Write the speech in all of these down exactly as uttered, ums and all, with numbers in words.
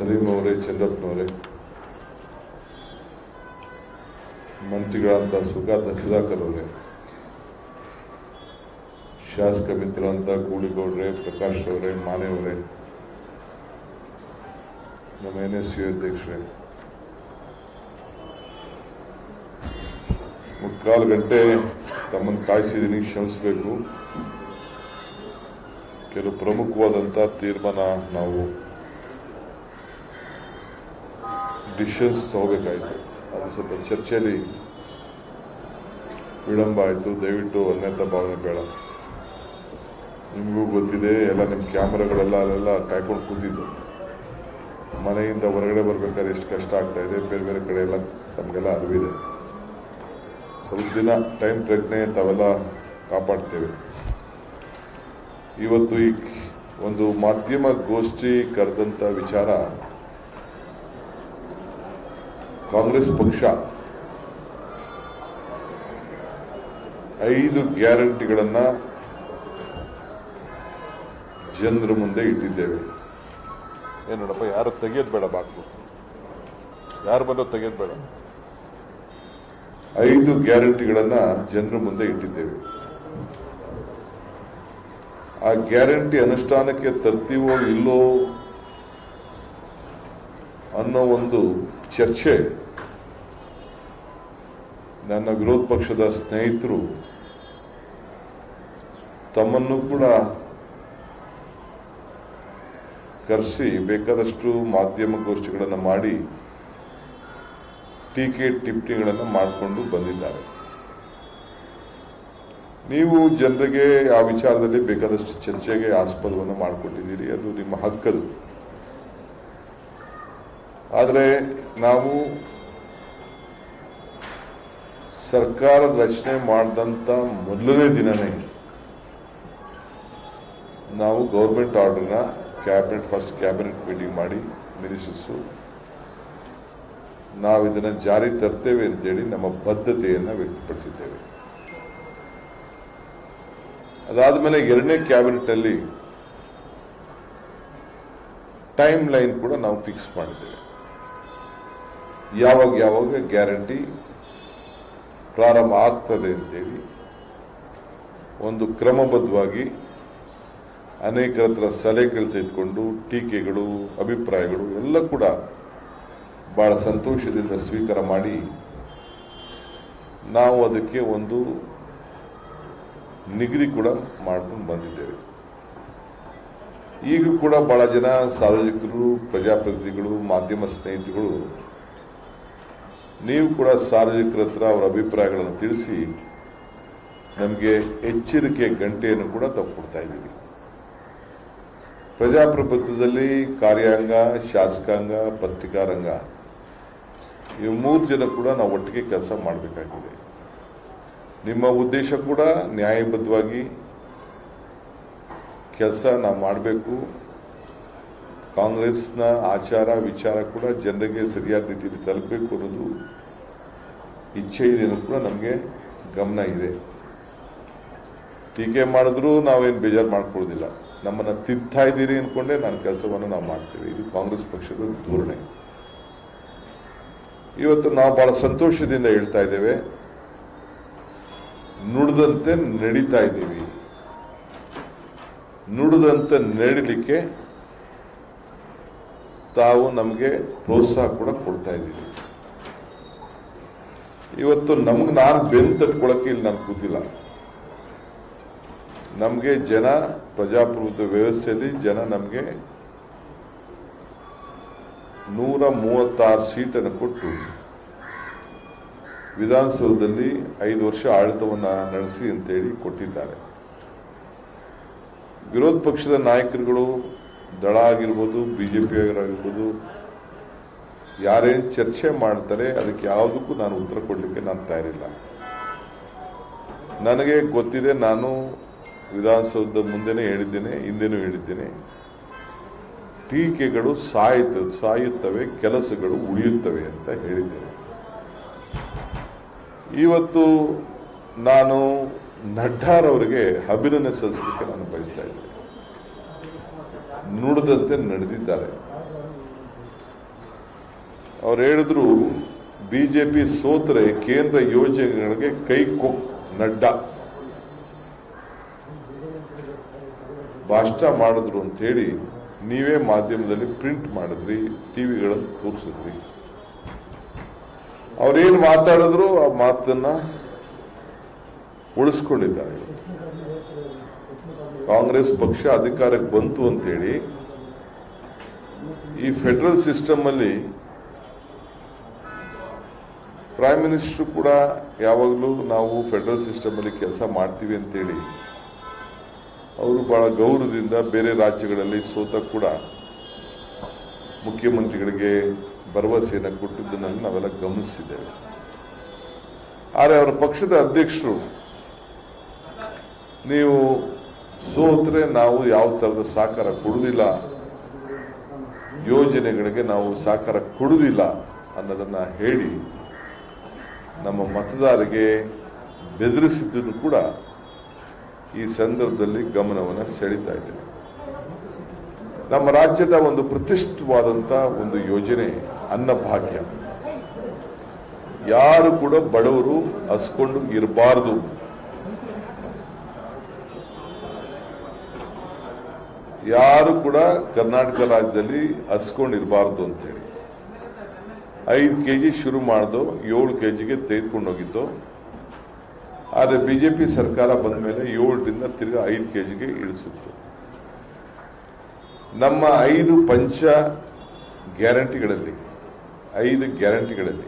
ಸಲೀಂ ಅವರೇ, ಚಂದ್ರಪ್ಪನವರೇ, ಮಂತ್ರಿಗಳಾದ ಸುಖಾದ ಸುಧಾಕರ್ ಅವರೇ, ಶಾಸಕ ಮಿತ್ರರಂತ ಕೂಡಿಗೌಡ್ರೆ, ಪ್ರಕಾಶ್ ಅವರೇ, ಮಾನೆ ಅವರೇ, ನಮ್ಮ ಎನ್ ಎಸ್ ಯು ಅಧ್ಯಕ್ಷರೇ, ಮುಕ್ಕಾಲು ಗಂಟೆ ತಮ್ಮನ್ನು ಕಾಯಿಸಿದ್ದೀನಿ, ಕ್ಷಮಿಸಬೇಕು. ಕೆಲವು ಪ್ರಮುಖವಾದಂಥ ತೀರ್ಮಾನ ನಾವು ಡಿಸಿಷನ್ಸ್ ತಗೋಬೇಕಾಯಿತು. ಅದು ಸ್ವಲ್ಪ ಚರ್ಚೆಯಲ್ಲಿ ವಿಳಂಬ ಆಯಿತು. ದಯವಿಟ್ಟು ಅನ್ಯತಾ ಭಾವನೆ ಬೇಡ. ನಿಮಗೂ ಗೊತ್ತಿದೆ, ಎಲ್ಲ ನಿಮ್ಮ ಕ್ಯಾಮ್ರಾಗಳೆಲ್ಲ ಅಲ್ಲೆಲ್ಲ ಕಾಯ್ಕೊಂಡು ಕೂತಿದ್ದು. ಮನೆಯಿಂದ ಹೊರಗಡೆ ಬರ್ಬೇಕಾದ್ರೆ ಎಷ್ಟು ಕಷ್ಟ ಆಗ್ತಾ ಇದೆ, ಬೇರೆ ಬೇರೆ ಕಡೆ ಎಲ್ಲ ನಮಗೆಲ್ಲ ಅರಿವಿದೆ. ಸ್ವಲ್ಪ ದಿನ ಟೈಮ್ ಪ್ರಜ್ಞೆ ತಾವೆಲ್ಲ ಕಾಪಾಡ್ತೇವೆ. ಇವತ್ತು ಈ ಒಂದು ಮಾಧ್ಯಮ ಗೋಷ್ಠಿ ಕರೆದಂಥ ವಿಚಾರ, ಕಾಂಗ್ರೆಸ್ ಪಕ್ಷ ಐದು ಗ್ಯಾರಂಟಿಗಳನ್ನ ಜನರ ಮುಂದೆ ಇಟ್ಟಿದ್ದೇವೆ. ಏನು ನೋಡಪ್ಪ, ಯಾರು ತೆಗೆಯೋದು ಬೇಡ, ಬಾಕ್ಲು ಯಾರು ಬರೋ ತೆಗೆಯೋದು ಬೇಡ. ಐದು ಗ್ಯಾರಂಟಿಗಳನ್ನ ಜನರ ಮುಂದೆ ಇಟ್ಟಿದ್ದೇವೆ. ಆ ಗ್ಯಾರಂಟಿ ಅನುಷ್ಠಾನಕ್ಕೆ ತರ್ತೀವೋ ಇಲ್ಲೋ ಅನ್ನೋ ಒಂದು ಚರ್ಚೆ ನನ್ನ ವಿರೋಧ ಪಕ್ಷದ ಸ್ನೇಹಿತರು ತಮ್ಮನ್ನು ಕೂಡ ಕರೆಸಿ ಬೇಕಾದಷ್ಟು ಮಾಧ್ಯಮ ಗೋಷ್ಠಿಗಳನ್ನು ಮಾಡಿ ಟೀಕೆ ಟಿಪ್ಪಣಿಗಳನ್ನು ಮಾಡಿಕೊಂಡು ಬಂದಿದ್ದಾರೆ. ನೀವು ಜನರಿಗೆ ಆ ವಿಚಾರದಲ್ಲಿ ಬೇಕಾದಷ್ಟು ಚರ್ಚೆಗೆ ಆಸ್ಪದವನ್ನು ಮಾಡಿಕೊಟ್ಟಿದ್ದೀರಿ, ಅದು ನಿಮ್ಮ ಹಕ್ಕದು. ಆದರೆ ನಾವು ಸರ್ಕಾರ ರಚನೆ ಮಾಡಿದಂಥ ಮೊದಲನೇ ದಿನನೇ ನಾವು ಗೌರ್ಮೆಂಟ್ ಆರ್ಡರ್ನ ಕ್ಯಾಬಿನೆಟ್ ಫಸ್ಟ್ ಕ್ಯಾಬಿನೆಟ್ ಮೀಟಿಂಗ್ ಮಾಡಿ ಮಿನಿಸ್ಟರ್ಸು ನಾವು ಇದನ್ನು ಜಾರಿ ತರ್ತೇವೆ ಅಂತೇಳಿ ನಮ್ಮ ಬದ್ಧತೆಯನ್ನು ವ್ಯಕ್ತಪಡಿಸಿದ್ದೇವೆ. ಅದಾದ ಮೇಲೆ ಎರಡನೇ ಕ್ಯಾಬಿನೆಟ್ನಲ್ಲಿ ಟೈಮ್ ಲೈನ್ ಕೂಡ ನಾವು ಫಿಕ್ಸ್ ಮಾಡಿದ್ದೇವೆ. ಯಾವಾಗ ಯಾವಾಗ ಗ್ಯಾರಂಟಿ ಪ್ರಾರಂಭ ಆಗ್ತದೆ ಅಂತೇಳಿ ಒಂದು ಕ್ರಮಬದ್ಧವಾಗಿ ಅನೇಕರ ಹತ್ರ ಸಲಹೆಗಳು ತೆಗೆದುಕೊಂಡು ಟೀಕೆಗಳು, ಅಭಿಪ್ರಾಯಗಳು ಎಲ್ಲ ಕೂಡ ಬಹಳ ಸಂತೋಷದಿಂದ ಸ್ವೀಕಾರ ಮಾಡಿ ನಾವು ಅದಕ್ಕೆ ಒಂದು ನಿಗದಿ ಕೂಡ ಮಾಡ್ಕೊಂಡು ಬಂದಿದ್ದೇವೆ. ಈಗ ಕೂಡ ಬಹಳ ಜನ ಸಾರ್ವಜನಿಕರು, ಪ್ರಜಾಪ್ರತಿನಿಧಿಗಳು, ಮಾಧ್ಯಮ ಸ್ನೇಹಿತರುಗಳು ನೀವು ಕೂಡ ಸಾರ್ವಜನಿಕರ ಹತ್ರ ಅವರ ಅಭಿಪ್ರಾಯಗಳನ್ನು ತಿಳಿಸಿ ನಮಗೆ ಎಚ್ಚರಿಕೆ ಗಂಟೆಯನ್ನು ಕೂಡ ತಗೊಡ್ತಾ ಇದ್ದೀವಿ. ಪ್ರಜಾಪ್ರಭುತ್ವದಲ್ಲಿ ಕಾರ್ಯಾಂಗ, ಶಾಸಕಾಂಗ, ಪತ್ರಿಕಾರಂಗ ಇವು ಮೂರು ಜನ ಕೂಡ ನಾವು ಒಟ್ಟಿಗೆ ಕೆಲಸ ಮಾಡಬೇಕಾಗಿದೆ. ನಿಮ್ಮ ಉದ್ದೇಶ ಕೂಡ ನ್ಯಾಯಬದ್ಧವಾಗಿ ಕೆಲಸ ನಾವು ಮಾಡಬೇಕು. ಕಾಂಗ್ರೆಸ್ನ ಆಚಾರ ವಿಚಾರ ಕೂಡ ಜನರಿಗೆ ಸರಿಯಾದ ರೀತಿಯಲ್ಲಿ ತಲುಪಬೇಕು ಅನ್ನೋದು ಇಚ್ಛೆ ಇದೆ ಅನ್ನೋದು ಕೂಡ ನಮಗೆ ಗಮನ ಇದೆ. ಟೀಕೆ ಮಾಡಿದ್ರೂ ನಾವೇನು ಬೇಜಾರು ಮಾಡ್ಕೊಳ್ಳೋದಿಲ್ಲ. ನಮ್ಮನ್ನು ತಿದ್ತಾ ಇದ್ದೀರಿ ಅಂದ್ಕೊಂಡೆ ನಾನು ಕೆಲಸವನ್ನು ನಾವು ಮಾಡ್ತೇವೆ. ಇದು ಕಾಂಗ್ರೆಸ್ ಪಕ್ಷದ ಧೋರಣೆ. ಇವತ್ತು ನಾವು ಬಹಳ ಸಂತೋಷದಿಂದ ಹೇಳ್ತಾ ಇದ್ದೇವೆ, ನುಡಿದಂತೆ ನಡೀತಾ ಇದ್ದೀವಿ. ನುಡಿದಂತೆ ನಡೀಲಿಕ್ಕೆ ತಾವು ನಮಗೆ ಪ್ರೋತ್ಸಾಹ ಕೂಡ ಕೊಡ್ತಾ ಇದ್ದೀವಿ. ಇವತ್ತು ನಮ್ಗೆ ನಾನು ಬೆನ್ನು ತಟ್ಕೊಳಕ್ಕೆ ಇಲ್ಲಿ ನಾನು ಕೂತಿಲ್ಲ. ನಮಗೆ ಜನ, ಪ್ರಜಾಪ್ರಭುತ್ವ ವ್ಯವಸ್ಥೆಯಲ್ಲಿ ಜನ ನಮಗೆ ನೂರ ಮೂವತ್ತಾರು ಸೀಟನ್ನು ಕೊಟ್ಟು ವಿಧಾನಸೌಧದಲ್ಲಿ ಐದು ವರ್ಷ ಆಡಳಿತವನ್ನು ನಡೆಸಿ ಅಂತೇಳಿ ಕೊಟ್ಟಿದ್ದಾರೆ. ವಿರೋಧ ಪಕ್ಷದ ನಾಯಕರುಗಳು, ದಳ ಆಗಿರ್ಬೋದು, ಬಿಜೆಪಿ ಆಗಿರ್ಬೋದು, ಯಾರೇನು ಚರ್ಚೆ ಮಾಡ್ತಾರೆ ಅದಕ್ಕೆ ಯಾವುದಕ್ಕೂ ನಾನು ಉತ್ತರ ಕೊಡಲಿಕ್ಕೆ ನಾನು ತಯಾರಿಲ್ಲ. ನನಗೆ ಗೊತ್ತಿದೆ, ನಾನು ವಿಧಾನಸೌಧದ ಮುಂದೆನೇ ಹೇಳಿದ್ದೇನೆ, ಹಿಂದೆನೂ ಹೇಳಿದ್ದೇನೆ, ಟೀಕೆಗಳು ಸಾಯುತ್ತ ಸಾಯುತ್ತವೆ ಕೆಲಸಗಳು ಉಳಿಯುತ್ತವೆ ಅಂತ ಹೇಳಿದ್ದೇನೆ. ಇವತ್ತು ನಾನು ನಡ್ಡಾರವರಿಗೆ ಅಭಿನಂದನೆ ಸಲ್ಲಿಸಲಿಕ್ಕೆ ನಾನು ಬಯಸ್ತಾ ಇದ್ದೇನೆ. ನುಡಿದಂತೆ ನಡೆದಿದ್ದಾರೆ. ಅವ್ರು ಹೇಳಿದ್ರು ಬಿಜೆಪಿ ಸೋತ್ರೆ ಕೇಂದ್ರ ಯೋಜನೆಗಳಿಗೆ ಕೈ ಕೊಕ್ ನಡ್ಡಾ ಭಾಷಣ ಮಾಡಿದ್ರು ಅಂತ ಹೇಳಿ ನೀವೇ ಮಾಧ್ಯಮದಲ್ಲಿ ಪ್ರಿಂಟ್ ಮಾಡಿದ್ರಿ, ಟಿವಿಗಳಲ್ಲಿ ತೋರಿಸಿದ್ರಿ. ಅವ್ರೇನು ಮಾತಾಡಿದ್ರು ಆ ಮಾತನ್ನ ಉಳಿಸ್ಕೊಂಡಿದ್ದಾರೆ. ಕಾಂಗ್ರೆಸ್ ಪಕ್ಷ ಅಧಿಕಾರಕ್ಕೆ ಬಂತು ಅಂತೇಳಿ ಈ ಫೆಡರಲ್ ಸಿಸ್ಟಮ್ ಅಲ್ಲಿ ಪ್ರೈಮ್ ಮಿನಿಸ್ಟರ್ ಕೂಡ ಯಾವಾಗಲೂ ನಾವು ಫೆಡರಲ್ ಸಿಸ್ಟಮ್ ಅಲ್ಲಿ ಕೆಲಸ ಮಾಡ್ತೀವಿ ಅಂತೇಳಿ ಅವರು ಬಹಳ ಗೌರವದಿಂದ ಬೇರೆ ರಾಜ್ಯಗಳಲ್ಲಿ ಸೋತ ಕೂಡ ಮುಖ್ಯಮಂತ್ರಿಗಳಿಗೆ ಭರವಸೆಯನ್ನು ಕೊಟ್ಟಿದ್ದನ್ನು ನಾವೆಲ್ಲ ಗಮನಿಸಿದ್ದೇವೆ. ಆದರೆ ಅವರ ಪಕ್ಷದ ಅಧ್ಯಕ್ಷರು ನೀವು ಸೋತ್ರೆ ನಾವು ಯಾವ ತರದ ಸಹಕಾರ ಕೊಡುವುದಿಲ್ಲ, ಯೋಜನೆಗಳಿಗೆ ನಾವು ಸಹಕಾರ ಕೊಡುವುದಿಲ್ಲ ಅನ್ನೋದನ್ನ ಹೇಳಿ ನಮ್ಮ ಮತದಾರರಿಗೆ ಬೆದರಿಸಿದ್ದನ್ನು ಕೂಡ ಈ ಸಂದರ್ಭದಲ್ಲಿ ಗಮನವನ್ನು ಸೆಳೀತಾ ಇದೆ. ನಮ್ಮ ರಾಜ್ಯದ ಒಂದು ಪ್ರತಿಷ್ಠಿತವಾದಂಥ ಒಂದು ಯೋಜನೆ ಅನ್ನಭಾಗ್ಯ. ಯಾರು ಕೂಡ ಬಡವರು ಹಸ್ಕೊಂಡು ಇರಬಾರದು, ಯಾರು ಕೂಡ ಕರ್ನಾಟಕ ರಾಜ್ಯದಲ್ಲಿ ಹಸ್ಕೊಂಡಿರಬಾರ್ದು ಅಂತೇಳಿ ಐದು ಕೆಜಿ ಶುರು ಮಾಡಿದು ಏಳು ಕೆಜಿಗೆ ತೆಗೆದುಕೊಂಡು ಹೋಗಿತ್ತು. ಆದರೆ ಬಿಜೆಪಿ ಸರ್ಕಾರ ಬಂದ ಮೇಲೆ ಏಳರಿಂದ ತಿರ್ಗಾ ಐದು ಕೆಜಿಗೆ ಇಳಿಸಿತ್ತು. ನಮ್ಮ ಐದು ಪಂಚ ಗ್ಯಾರಂಟಿಗಳಲ್ಲಿ ಐದು ಗ್ಯಾರಂಟಿಗಳಲ್ಲಿ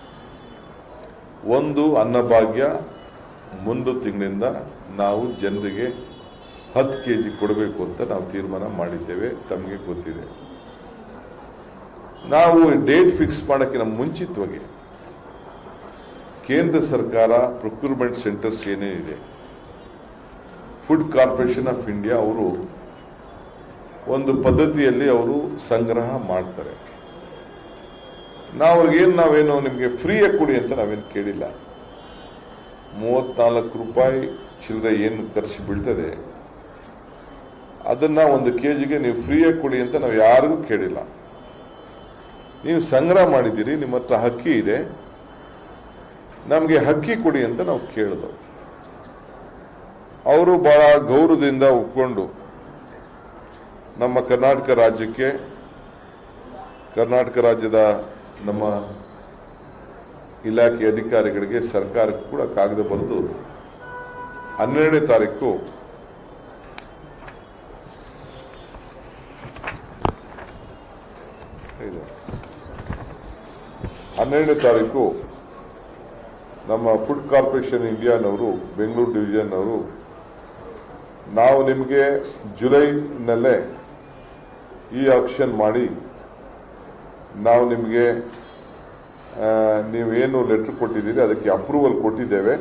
ಒಂದು ಅನ್ನಭಾಗ್ಯ ಮುಂದು ತಿಂಗಳಿಂದ ನಾವು ಜನರಿಗೆ ಹತ್ತು ಕೆ ಜಿ ಕೊಡಬೇಕು ಅಂತ ನಾವು ತೀರ್ಮಾನ ಮಾಡಿದ್ದೇವೆ. ತಮಗೆ ಗೊತ್ತಿದೆ. ನಾವು ಡೇಟ್ ಫಿಕ್ಸ್ ಮಾಡೋಕ್ಕಿಂತ ಮುಂಚಿತವಾಗಿ ಕೇಂದ್ರ ಸರ್ಕಾರ ಪ್ರೊಕ್ಯೂರ್ಮೆಂಟ್ ಸೆಂಟರ್ಸ್ ಏನೇನಿದೆ, ಫುಡ್ ಕಾರ್ಪೊರೇಷನ್ ಆಫ್ ಇಂಡಿಯಾ ಅವರು ಒಂದು ಪದ್ಧತಿಯಲ್ಲಿ ಅವರು ಸಂಗ್ರಹ ಮಾಡ್ತಾರೆ. ನಾವು ಅವ್ರಿಗೇನು ನಾವೇನು ನಿಮಗೆ ಫ್ರೀಯಾಗಿ ಕೊಡಿ ಅಂತ ನಾವೇನು ಕೇಳಿಲ್ಲ. ಮೂವತ್ನಾಲ್ಕು ರೂಪಾಯಿ ಚಿಲ್ಲರೆ ಏನು ಖರ್ಚು ಬೀಳ್ತದೆ ಅದನ್ನ ಒಂದು ಕೆಜಿಗೆ ನೀವು ಫ್ರೀಯಾಗಿ ಕೊಡಿ ಅಂತ ನಾವು ಯಾರಿಗೂ ಕೇಳಿಲ್ಲ. ನೀವು ಸಂಗ್ರಹ ಮಾಡಿದ್ದೀರಿ, ನಿಮ್ಮ ಹತ್ರ ಹಕ್ಕಿ ಇದೆ, ನಮಗೆ ಹಕ್ಕಿ ಕೊಡಿ ಅಂತ ನಾವು ಕೇಳಿದವು. ಅವರು ಬಹಳ ಗೌರವದಿಂದ ಒಪ್ಕೊಂಡು ನಮ್ಮ ಕರ್ನಾಟಕ ರಾಜ್ಯಕ್ಕೆ, ಕರ್ನಾಟಕ ರಾಜ್ಯದ ನಮ್ಮ ಇಲಾಖೆ ಅಧಿಕಾರಿಗಳಿಗೆ, ಸರ್ಕಾರಕ್ಕೆ ಕೂಡ ಕಾಗದ ಬರೆದು ಹನ್ನೆರಡನೇ ತಾರೀಕು ಹನ್ನೆರಡನೇ ತಾರೀಕು ನಮ್ಮ ಫುಡ್ ಕಾರ್ಪೊರೇಷನ್ ಇಂಡಿಯಾನವರು, ಬೆಂಗಳೂರು ಡಿವಿಷನ್ ಅವರು, ನಾವು ನಿಮಗೆ ಜುಲೈನಲ್ಲೇ ಈ ಆಕ್ಷನ್ ಮಾಡಿ ನಾವು ನಿಮಗೆ ನೀವೇನು ಲೆಟರ್ ಕೊಟ್ಟಿದ್ದೀರಿ ಅದಕ್ಕೆ ಅಪ್ರೂವಲ್ ಕೊಟ್ಟಿದ್ದೇವೆ.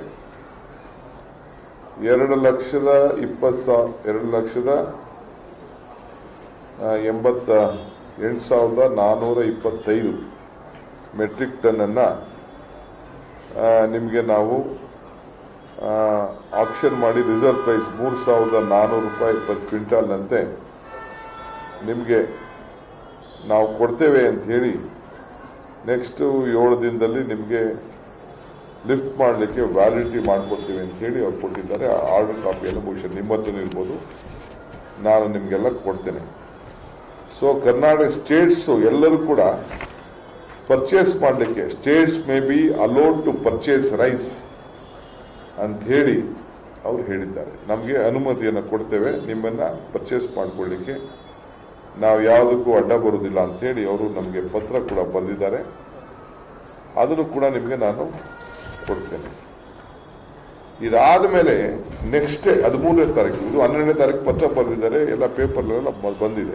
ಎರಡು ಲಕ್ಷದ ಇಪ್ಪತ್ತು ಸಾವಿರ ಎರಡು ಲಕ್ಷದ ಎಂಬತ್ತ ಎಂಟು ಸಾವಿರದ ನಾನ್ನೂರ ಇಪ್ಪತ್ತೈದು ಮೆಟ್ರಿಕ್ ಟನ್ ಅನ್ನ ನಿಮಗೆ ನಾವು ಆಕ್ಷನ್ ಮಾಡಿ ರಿಸರ್ವ್ ಪ್ರೈಸ್ ಮೂರು ಸಾವಿರದ ನಾನ್ನೂರು ರೂಪಾಯಿ ಪರ್ ಕ್ವಿಂಟಾಲ್ನಂತೆ ನಿಮಗೆ ನಾವು ಕೊಡ್ತೇವೆ ಅಂತ ಹೇಳಿ ನೆಕ್ಸ್ಟ್ ಏಳು ದಿನದಲ್ಲಿ ನಿಮಗೆ ಲಿಫ್ಟ್ ಮಾಡಲಿಕ್ಕೆ ವ್ಯಾಲಿಡಿಟಿ ಮಾಡಿಕೊಡ್ತೀವಿ ಅಂತ ಹೇಳಿ ಅವ್ರು ಕೊಟ್ಟಿದ್ದಾರೆ. ಆ ಆರ್ಡರ್ ಕಾಪಿಯನ್ನು ಬಹುಶಃ ನಿಮ್ಮ ಹತ್ರ ಇರ್ಬೋದು, ನಾನು ನಿಮಗೆಲ್ಲ ಕೊಡ್ತೇನೆ. ಸೊ ಕರ್ನಾಟಕ ಸ್ಟೇಟ್ಸು ಎಲ್ಲರೂ ಕೂಡ ಪರ್ಚೇಸ್ ಮಾಡಲಿಕ್ಕೆ, states may be allowed to purchase rice ಅಂತ ಹೇಳಿ ಅವ್ರು ಹೇಳಿದ್ದಾರೆ. ನಮಗೆ ಅನುಮತಿಯನ್ನು ಕೊಡ್ತೇವೆ, ನಿಮ್ಮನ್ನ ಪರ್ಚೇಸ್ ಮಾಡಿಕೊಳ್ಳಿಕ್ಕೆ ನಾವು ಯಾವುದಕ್ಕೂ ಅಡ್ಡ ಬರುವುದಿಲ್ಲ ಅಂತ ಹೇಳಿ ಅವರು ನಮಗೆ ಪತ್ರ ಕೂಡ ಬರೆದಿದ್ದಾರೆ. ಅದನ್ನು ಕೂಡ ನಿಮಗೆ ನಾನು ಕೊಡ್ತೇನೆ. ಇದಾದ ಮೇಲೆ ನೆಕ್ಸ್ಟ್ ಡೇ ಹದಿಮೂರನೇ ತಾರೀಕು, ಇದು ಹನ್ನೆರಡನೇ ತಾರೀಕು ಪತ್ರ ಬರೆದಿದ್ದಾರೆ, ಎಲ್ಲ ಪೇಪರ್ಲೆಲ್ಲ ಬಂದಿದೆ.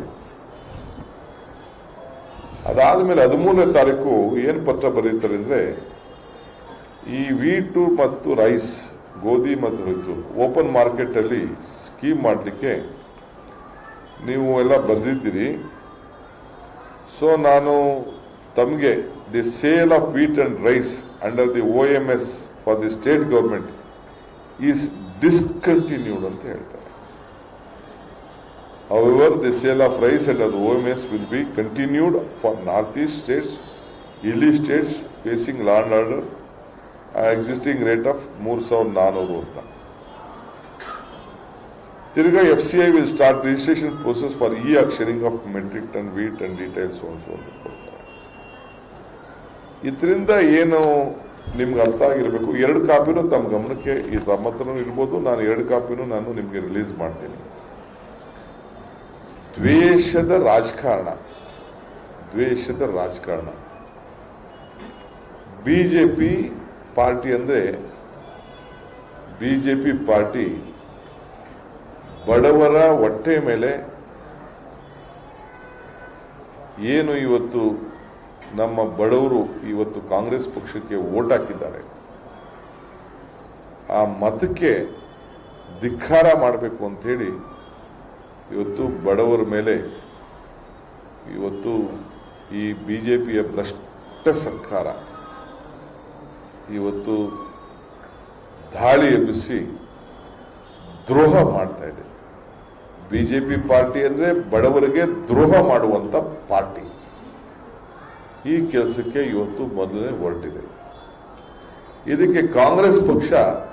ಅದಾದ ಮೇಲೆ ಹದಿಮೂರನೇ ತಾರೀಕು ಏನು ಪತ್ರ ಬರೀತಾರೆ ಅಂದ್ರೆ, ಈ ವೀಟು ಮತ್ತು ರೈಸ್, ಗೋಧಿ ಮತ್ತು ರೈಸು ಓಪನ್ ಮಾರ್ಕೆಟ್ ಅಲ್ಲಿ ಸ್ಕೀಮ್ ಮಾಡಲಿಕ್ಕೆ ನೀವು ಎಲ್ಲ ಬರೆದಿದ್ದೀರಿ. ಸೊ ನಾನು ತಮಗೆ the sale of wheat and rice under the O M S for the state government is discontinued ಅಂತ ಹೇಳ್ತಾರೆ. However, the sale of rice under the O M S will be continued for Northeast states ಇಲ್ಲಿ states facing law and order existing rate of ಮೂರ್ ಸಾವಿರದ ನಾನೂರು ಅಂತ. ತಿರ್ಗಾ F C I will start registration process for e auctioning of metric ton wheat and details ಇದರಿಂದ ಏನು ನಿಮ್ಗೆ ಅರ್ಥ ಆಗಿರಬೇಕು. ಎರಡು ಕಾಪಿನೂ ತಮ್ಮ ಗಮನಕ್ಕೆ ಈ ತಮ್ಮ ಹತ್ರನೂ ಇರ್ಬೋದು, ನಾನು ಎರಡು ಕಾಪಿನೂ ನಾನು ನಿಮ್ಗೆ ರಿಲೀಸ್ ಮಾಡ್ತೀನಿ. ದ್ವೇಷದ ರಾಜಕಾರಣ ದ್ವೇಷದ ರಾಜಕಾರಣ ಬಿಜೆಪಿ ಪಾರ್ಟಿ ಅಂದ್ರೆ ಬಿಜೆಪಿ ಪಾರ್ಟಿ ಬಡವರ ಹೊಟ್ಟೆ ಮೇಲೆ ಏನು ಇವತ್ತು ನಮ್ಮ ಬಡವರು ಇವತ್ತು ಕಾಂಗ್ರೆಸ್ ಪಕ್ಷಕ್ಕೆ ವೋಟ್ ಹಾಕಿದ್ದಾರೆ, ಆ ಮತಕ್ಕೆ ಧಿಕ್ಕಾರ ಮಾಡಬೇಕು ಅಂತ ಹೇಳಿ ಇವತ್ತು ಬಡವರ ಮೇಲೆ ಇವತ್ತು ಈ ಬಿಜೆಪಿಯ ಭ್ರಷ್ಟ ಸರ್ಕಾರ ಇವತ್ತು ದಾಳಿ ಎಬ್ಬಿಸಿ ದ್ರೋಹ ಮಾಡ್ತಾ ಇದೆ. ಬಿಜೆಪಿ ಪಾರ್ಟಿ ಅಂದ್ರೆ ಬಡವರಿಗೆ ದ್ರೋಹ ಮಾಡುವಂತ ಪಾರ್ಟಿ. ಈ ಕೆಲಸಕ್ಕೆ ಇವತ್ತು ಮೊದಲನೇ ಹೊರಟಿದೆ. ಇದಕ್ಕೆ ಕಾಂಗ್ರೆಸ್ ಪಕ್ಷ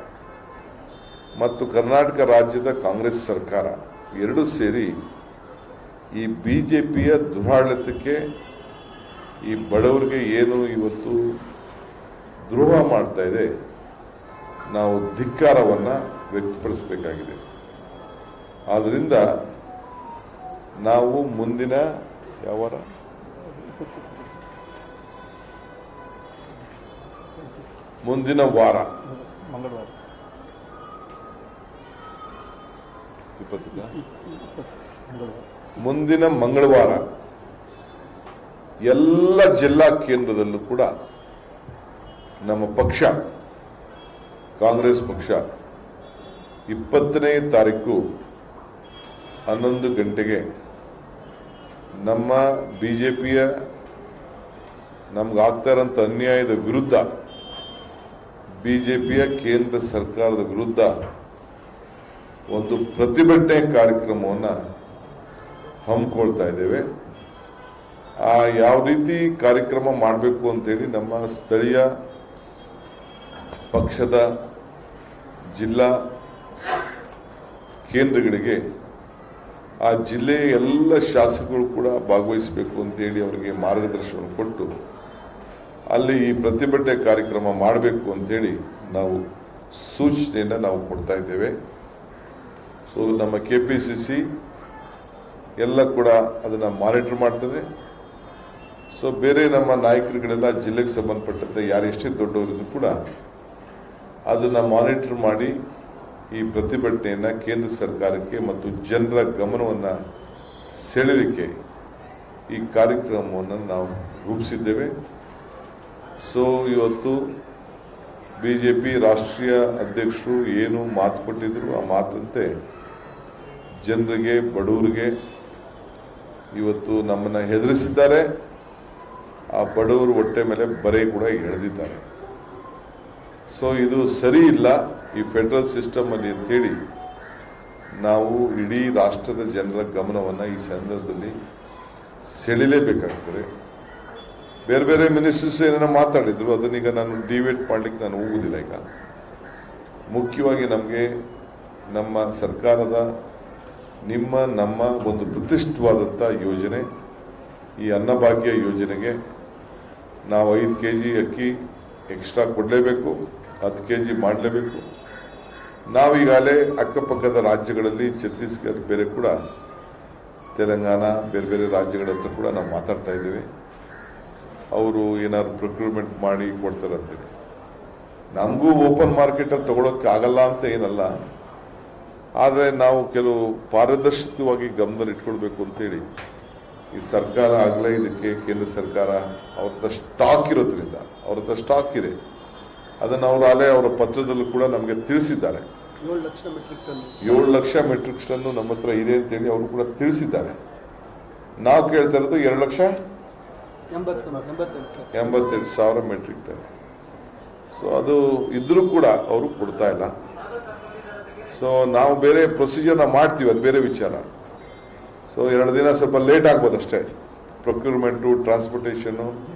ಮತ್ತು ಕರ್ನಾಟಕ ರಾಜ್ಯದ ಕಾಂಗ್ರೆಸ್ ಸರ್ಕಾರ ಎರಡೂ ಸೇರಿ ಈ ಬಿಜೆಪಿಯ ದುರಾಡಳಿತಕ್ಕೆ, ಈ ಬಡವರಿಗೆ ಏನು ಇವತ್ತು ದ್ರೋಹ ಮಾಡ್ತಾ ಇದೆ, ನಾವು ಧಿಕ್ಕಾರವನ್ನ ವ್ಯಕ್ತಪಡಿಸಬೇಕಾಗಿದೆ. ಆದ್ರಿಂದ ನಾವು ಮುಂದಿನ ಯಾವ ಮುಂದಿನ ವಾರ ಮಂಗಳವಾರ ಮುಂದಿನ ಮಂಗಳವಾರ ಎಲ್ಲ ಜಿಲ್ಲಾ ಕೇಂದ್ರದಲ್ಲೂ ಕೂಡ ನಮ್ಮ ಪಕ್ಷ ಕಾಂಗ್ರೆಸ್ ಪಕ್ಷ ಇಪ್ಪತ್ತನೇ ತಾರೀಕು ಹನ್ನೊಂದು ಗಂಟೆಗೆ ನಮ್ಮ ಬಿಜೆಪಿಯ ನಮ್ಗಾಗ್ತಾ ಇರೋಂಥ ಅನ್ಯಾಯದ ವಿರುದ್ಧ, ಬಿಜೆಪಿಯ ಕೇಂದ್ರ ಸರ್ಕಾರದ ವಿರುದ್ಧ ಒಂದು ಪ್ರತಿಭಟನೆ ಕಾರ್ಯಕ್ರಮವನ್ನು ಹಮ್ಮಿಕೊಳ್ತಾ ಇದ್ದೇವೆ. ಆ ಯಾವ ರೀತಿ ಕಾರ್ಯಕ್ರಮ ಮಾಡಬೇಕು ಅಂತೇಳಿ ನಮ್ಮ ಸ್ಥಳೀಯ ಪಕ್ಷದ ಜಿಲ್ಲಾ ಕೇಂದ್ರಗಳಿಗೆ ಆ ಜಿಲ್ಲೆಯ ಎಲ್ಲ ಶಾಸಕರು ಕೂಡ ಭಾಗವಹಿಸಬೇಕು ಅಂತೇಳಿ ಅವರಿಗೆ ಮಾರ್ಗದರ್ಶನ ಕೊಟ್ಟು ಅಲ್ಲಿ ಈ ಪ್ರತಿಭಟನೆ ಕಾರ್ಯಕ್ರಮ ಮಾಡಬೇಕು ಅಂತೇಳಿ ನಾವು ಸೂಚನೆಯನ್ನು ನಾವು ಕೊಡ್ತಾ ಇದ್ದೇವೆ. ಸೊ ನಮ್ಮ ಕೆ ಪಿ ಸಿ ಸಿ ಎಲ್ಲ ಕೂಡ ಅದನ್ನು ಮಾನಿಟರ್ ಮಾಡ್ತದೆ. ಸೊ ಬೇರೆ ನಮ್ಮ ನಾಯಕರುಗಳೆಲ್ಲ ಜಿಲ್ಲೆಗೆ ಸಂಬಂಧಪಟ್ಟಂತೆ ಯಾರು ಎಷ್ಟೇ ದೊಡ್ಡವರಿದ್ರು ಕೂಡ ಅದನ್ನು ಮಾನಿಟರ್ ಮಾಡಿ ಈ ಪ್ರತಿಭಟನೆಯನ್ನು ಕೇಂದ್ರ ಸರ್ಕಾರಕ್ಕೆ ಮತ್ತು ಜನರ ಗಮನವನ್ನು ಸೆಳೆಯಲಿಕ್ಕೆ ಈ ಕಾರ್ಯಕ್ರಮವನ್ನು ನಾವು ರೂಪಿಸಿದ್ದೇವೆ. ಸೊ ಇವತ್ತು ಬಿಜೆಪಿ ರಾಷ್ಟ್ರೀಯ ಅಧ್ಯಕ್ಷರು ಏನು ಮಾತು ಕೊಟ್ಟಿದ್ರು ಆ ಮಾತಂತೆ ಜನರಿಗೆ, ಬಡವರಿಗೆ ಇವತ್ತು ನಮ್ಮನ್ನು ಹೆದರಿಸಿದ್ದಾರೆ. ಆ ಬಡವರು ಹೊಟ್ಟೆ ಮೇಲೆ ಬರೆ ಕೂಡ ಎಳೆದಿದ್ದಾರೆ. ಸೊ ಇದು ಸರಿ ಇಲ್ಲ ಈ ಫೆಡರಲ್ ಸಿಸ್ಟಮ್ ಅಲ್ಲಿ ಅಂತೇಳಿ ನಾವು ಇಡೀ ರಾಷ್ಟ್ರದ ಜನರ ಗಮನವನ್ನು ಈ ಸಂದರ್ಭದಲ್ಲಿ ಸೆಳೆಯಲೇಬೇಕಾಗ್ತದೆ. ಬೇರೆ ಬೇರೆ ಮಿನಿಸ್ಟರ್ಸ್ ಏನೇನೋ ಮಾತಾಡಿದ್ರು, ಅದನ್ನೀಗ ನಾನು ಡಿವೇಟ್ ಮಾಡ್ಲಿಕ್ಕೆ ನಾನು ಹೋಗುದಿಲ್ಲ. ಈಗ ಮುಖ್ಯವಾಗಿ ನಮಗೆ ನಮ್ಮ ಸರ್ಕಾರದ ನಿಮ್ಮ ನಮ್ಮ ಒಂದು ಪ್ರತಿಷ್ಠಿತವಾದಂಥ ಯೋಜನೆ ಈ ಅನ್ನಭಾಗ್ಯ ಯೋಜನೆಗೆ ನಾವು ಐದು ಕೆ ಜಿ ಅಕ್ಕಿ ಎಕ್ಸ್ಟ್ರಾ ಕೊಡಲೇಬೇಕು, ಹತ್ತು ಕೆ ಜಿ ಮಾಡಲೇಬೇಕು. ನಾವೀಗಾಗಲೇ ಅಕ್ಕಪಕ್ಕದ ರಾಜ್ಯಗಳಲ್ಲಿ ಛತ್ತೀಸ್ಗಢ ಬೇರೆ ಕೂಡ ತೆಲಂಗಾಣ ಬೇರೆ ಬೇರೆ ರಾಜ್ಯಗಳ ಹತ್ರ ಕೂಡ ನಾವು ಮಾತಾಡ್ತಾ ಇದ್ದೇವೆ. ಅವರು ಏನಾದ್ರು ಪ್ರೊಕ್ಯೂರ್ಮೆಂಟ್ ಮಾಡಿ ಕೊಡ್ತಾರಂತೇಳಿ. ನಮಗೂ ಓಪನ್ ಮಾರ್ಕೆಟಲ್ಲಿ ತಗೊಳಕ್ಕೆ ಆಗಲ್ಲ ಅಂತ ಏನಲ್ಲ, ಆದರೆ ನಾವು ಕೆಲವು ಪಾರದರ್ಶಕವಾಗಿ ಗಮನದಲ್ಲಿ ಇಟ್ಕೊಳ್ಬೇಕು ಅಂತೇಳಿ ಈ ಸರ್ಕಾರ ಆಗಲೇ ಇದಕ್ಕೆ ಕೇಂದ್ರ ಸರ್ಕಾರ ಅವ್ರ ಹತ್ರ ಸ್ಟಾಕ್ ಇರೋದ್ರಿಂದ ಅವ್ರ ಹತ್ರ ಸ್ಟಾಕ್ ಇದೆ. ಅದನ್ನು ಅವರು ಅಲ್ಲೇ ಅವರ ಪತ್ರದಲ್ಲೂ ಕೂಡ ನಮಗೆ ತಿಳಿಸಿದ್ದಾರೆ. ಏಳು ಲಕ್ಷ ಮೆಟ್ರಿಕ್ ಟನ್ ಏಳು ಲಕ್ಷ ಮೆಟ್ರಿಕ್ ಟನ್ ನಮ್ಮ ಹತ್ರ ಇದೆ ಅಂತೇಳಿ ಅವರು ಕೂಡ ತಿಳಿಸಿದ್ದಾರೆ. ನಾವು ಕೇಳ್ತಾ ಇರೋದು ಎರಡು ಲಕ್ಷ ಎಂಬತ್ತೆಂಟು ಸಾವಿರ ಮೆಟ್ರಿಕ್ ಟನ್. ಸೊ ಅದು ಇದ್ರೂ ಕೂಡ ಅವರು ಕೊಡ್ತಾ ಇಲ್ಲ. ಸೊ ನಾವು ಬೇರೆ ಪ್ರೊಸೀಜರ್ನ ಮಾಡ್ತೀವಿ, ಅದು ಬೇರೆ ವಿಚಾರ. ಸೊ ಎರಡು ದಿನ ಸ್ವಲ್ಪ ಲೇಟ್ ಆಗ್ಬೋದು ಅಷ್ಟೇ. ಪ್ರೊಕ್ಯೂರ್ಮೆಂಟು, ಟ್ರಾನ್ಸ್ಪೋರ್ಟೇಷನು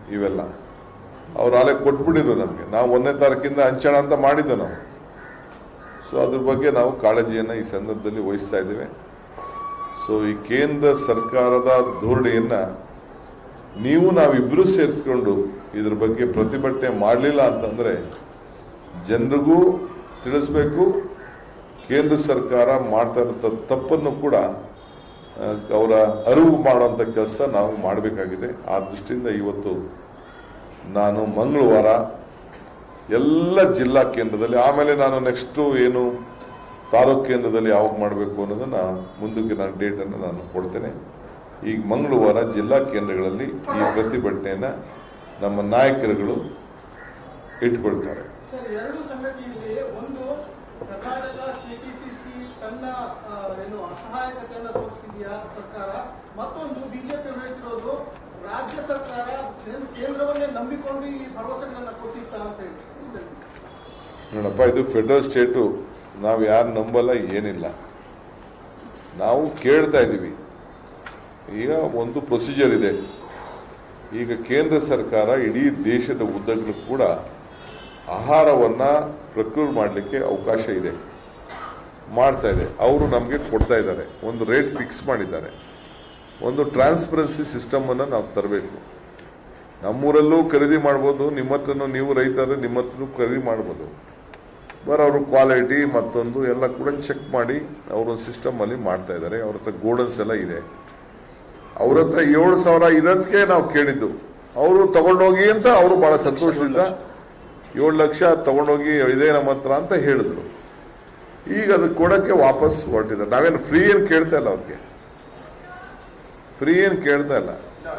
ಇವೆಲ್ಲ ಅವ್ರು ಆಲೆ ಕೊಟ್ಬಿಟ್ಟಿದ್ರು ನಮಗೆ. ನಾವು ಒಂದನೇ ತಾರೀಕಿಂದ ಹಂಚೋಣ ಅಂತ ಮಾಡಿದ್ದು ನಾವು. ಸೊ ಅದ್ರ ಬಗ್ಗೆ ನಾವು ಕಾಳಜಿಯನ್ನು ಈ ಸಂದರ್ಭದಲ್ಲಿ ವಹಿಸ್ತಾ ಇದ್ದೇವೆ. ಸೊ ಈ ಕೇಂದ್ರ ಸರ್ಕಾರದ ಧೋರಣೆಯನ್ನು ನೀವು ನಾವಿಬ್ಬರೂ ಸೇರಿಕೊಂಡು ಇದ್ರ ಬಗ್ಗೆ ಪ್ರತಿಭಟನೆ ಮಾಡಲಿಲ್ಲ ಅಂತಂದರೆ ಜನರಿಗೂ ತಿಳಿಸ್ಬೇಕು, ಕೇಂದ್ರ ಸರ್ಕಾರ ಮಾಡ್ತಾ ಇರೋ ತಪ್ಪನ್ನು ಕೂಡ ಅವರ ಅರಿವು ಮಾಡುವಂಥ ಕೆಲಸ ನಾವು ಮಾಡಬೇಕಾಗಿದೆ. ಆ ದೃಷ್ಟಿಯಿಂದ ಇವತ್ತು ನಾನು ಮಂಗಳವಾರ ಎಲ್ಲ ಜಿಲ್ಲಾ ಕೇಂದ್ರದಲ್ಲಿ, ಆಮೇಲೆ ನಾನು ನೆಕ್ಸ್ಟು ಏನು ತಾಲೂಕು ಕೇಂದ್ರದಲ್ಲಿ ಯಾವಾಗ ಮಾಡಬೇಕು ಅನ್ನೋದನ್ನು ಮುಂದಕ್ಕೆ ನಾನು ಡೇಟನ್ನು ನಾನು ಕೊಡ್ತೇನೆ. ಈಗ ಮಂಗಳವಾರ ಜಿಲ್ಲಾ ಕೇಂದ್ರಗಳಲ್ಲಿ ಈ ಪ್ರತಿಭಟನೆಯನ್ನು ನಮ್ಮ ನಾಯಕರುಗಳು ಇಟ್ಕೊಳ್ತಾರೆ. ಸರ್, ಎರಡು ಸಂಗತಿ ಇಲ್ಲಿ. ಒಂದು, ಕರ್ನಾಟಕ ಕೆಪಿಸಿಸಿ ತನ್ನ ಏನು ಅಸಹಾಯಕತೆಯನ್ನು ತೋರಿಸ್ತಿದೆಯಾ ಸರ್ಕಾರ. ಮತ್ತೊಂದು, ಬಿಜೆಪಿ ಹೇಳ್ತಿರೋದು ರಾಜ್ಯ ಸರ್ಕಾರ ಕೇಂದ್ರವನ್ನೇ ನಂಬಿಕೊಂಡು ಈ ಭರವಸೆಗಳನ್ನ ಕೊಟ್ಟಿತ್ತ ಅಂತ ಹೇಳಿ. ನೋಡಪ್ಪ, ಇದು ಫೆಡರಲ್ ಸ್ಟೇಟು, ನಾವು ಯಾರು ನಂಬಲ್ಲ, ಏನಿಲ್ಲ. ನಾವು ಕೇಳ್ತಾ ಇದ್ದೀವಿ. ಈಗ ಒಂದು ಪ್ರೊಸೀಜರ್ ಇದೆ. ಈಗ ಕೇಂದ್ರ ಸರ್ಕಾರ ಇಡೀ ದೇಶದ ಉದ್ದಗಲೂ ಕೂಡ ಆಹಾರವನ್ನು ಪ್ರಕ್ರಿಯೆ ಮಾಡಲಿಕ್ಕೆ ಅವಕಾಶ ಇದೆ, ಮಾಡ್ತಾ ಇದೆ. ಅವರು ನಮಗೆ ಕೊಡ್ತಾ ಇದ್ದಾರೆ, ಒಂದು ರೇಟ್ ಫಿಕ್ಸ್ ಮಾಡಿದ್ದಾರೆ. ಒಂದು ಟ್ರಾನ್ಸ್ಪರೆನ್ಸಿ ಸಿಸ್ಟಮನ್ನು ನಾವು ತರಬೇಕು. ನಮ್ಮೂರಲ್ಲೂ ಖರೀದಿ ಮಾಡ್ಬೋದು, ನಿಮ್ಮ ಹತ್ರನೂ ನೀವು ರೈತರು ನಿಮ್ಮ ಹತ್ರನೂ ಖರೀದಿ ಮಾಡ್ಬೋದು. ಬರ ಅವರು ಕ್ವಾಲಿಟಿ ಮತ್ತೊಂದು ಎಲ್ಲ ಕೂಡ ಚೆಕ್ ಮಾಡಿ ಅವರೊಂದು ಸಿಸ್ಟಮಲ್ಲಿ ಮಾಡ್ತಾ ಇದ್ದಾರೆ. ಅವ್ರ ಹತ್ರ ಗೋಡನ್ಸ್ ಎಲ್ಲ ಇದೆ. ಅವ್ರ ಹತ್ರ ಏಳು ಸಾವಿರ ಇರೋದಕ್ಕೆ ನಾವು ಕೇಳಿದ್ದು, ಅವರು ತಗೊಂಡೋಗಿ ಅಂತ ಅವರು ಬಹಳ ಸಂತೋಷದಿಂದ ಏಳು ಲಕ್ಷ ತಗೊಂಡೋಗಿ ಇದೆ ನಮ್ಮ ಹತ್ರ ಅಂತ ಹೇಳಿದ್ರು. ಈಗ ಅದಕ್ಕೆ ಕೊಡೋಕ್ಕೆ ವಾಪಸ್ ಹೊರಟಿದ್ದಾರೆ. ನಾವೇನು ಫ್ರೀ ಏನು ಕೇಳ್ತಾ ಇಲ್ಲ, ಅವ್ರಿಗೆ ಫ್ರೀ ಏನು ಕೇಳ್ತಾ ಇಲ್ಲ.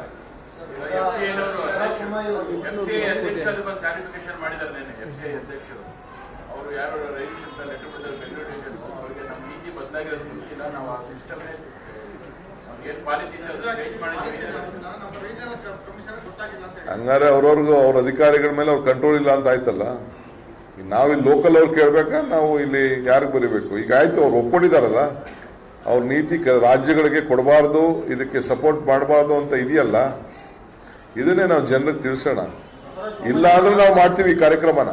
ಹಂಗಾರೆ ಅವ್ರವ್ರಿಗೂ ಅವ್ರ ಅಧಿಕಾರಿಗಳ ಮೇಲೆ ಅವ್ರ ಕಂಟ್ರೋಲ್ ಇಲ್ಲ ಅಂತ ಆಯ್ತಲ್ಲ. ನಾವಿಲ್ಲಿ ಲೋಕಲ್ ಅವ್ರು ಕೇಳ್ಬೇಕಾ, ನಾವು ಇಲ್ಲಿ ಯಾರಿಗೆ ಬರೀಬೇಕು? ಈಗ ಆಯ್ತು, ಅವ್ರು ಒಪ್ಕೊಂಡಿದಾರಲ್ಲ, ಅವ್ರ ನೀತಿ ರಾಜ್ಯಗಳಿಗೆ ಕೊಡಬಾರ್ದು, ಇದಕ್ಕೆ ಸಪೋರ್ಟ್ ಮಾಡಬಾರ್ದು ಅಂತ ಇದೆಯಲ್ಲ, ಇದನ್ನೇ ನಾವು ಜನರಿಗೆ ತಿಳಿಸೋಣ. ಇಲ್ಲ ಅಂದ್ರೆ ನಾವು ಮಾಡ್ತೀವಿ ಈ ಕಾರ್ಯಕ್ರಮನ.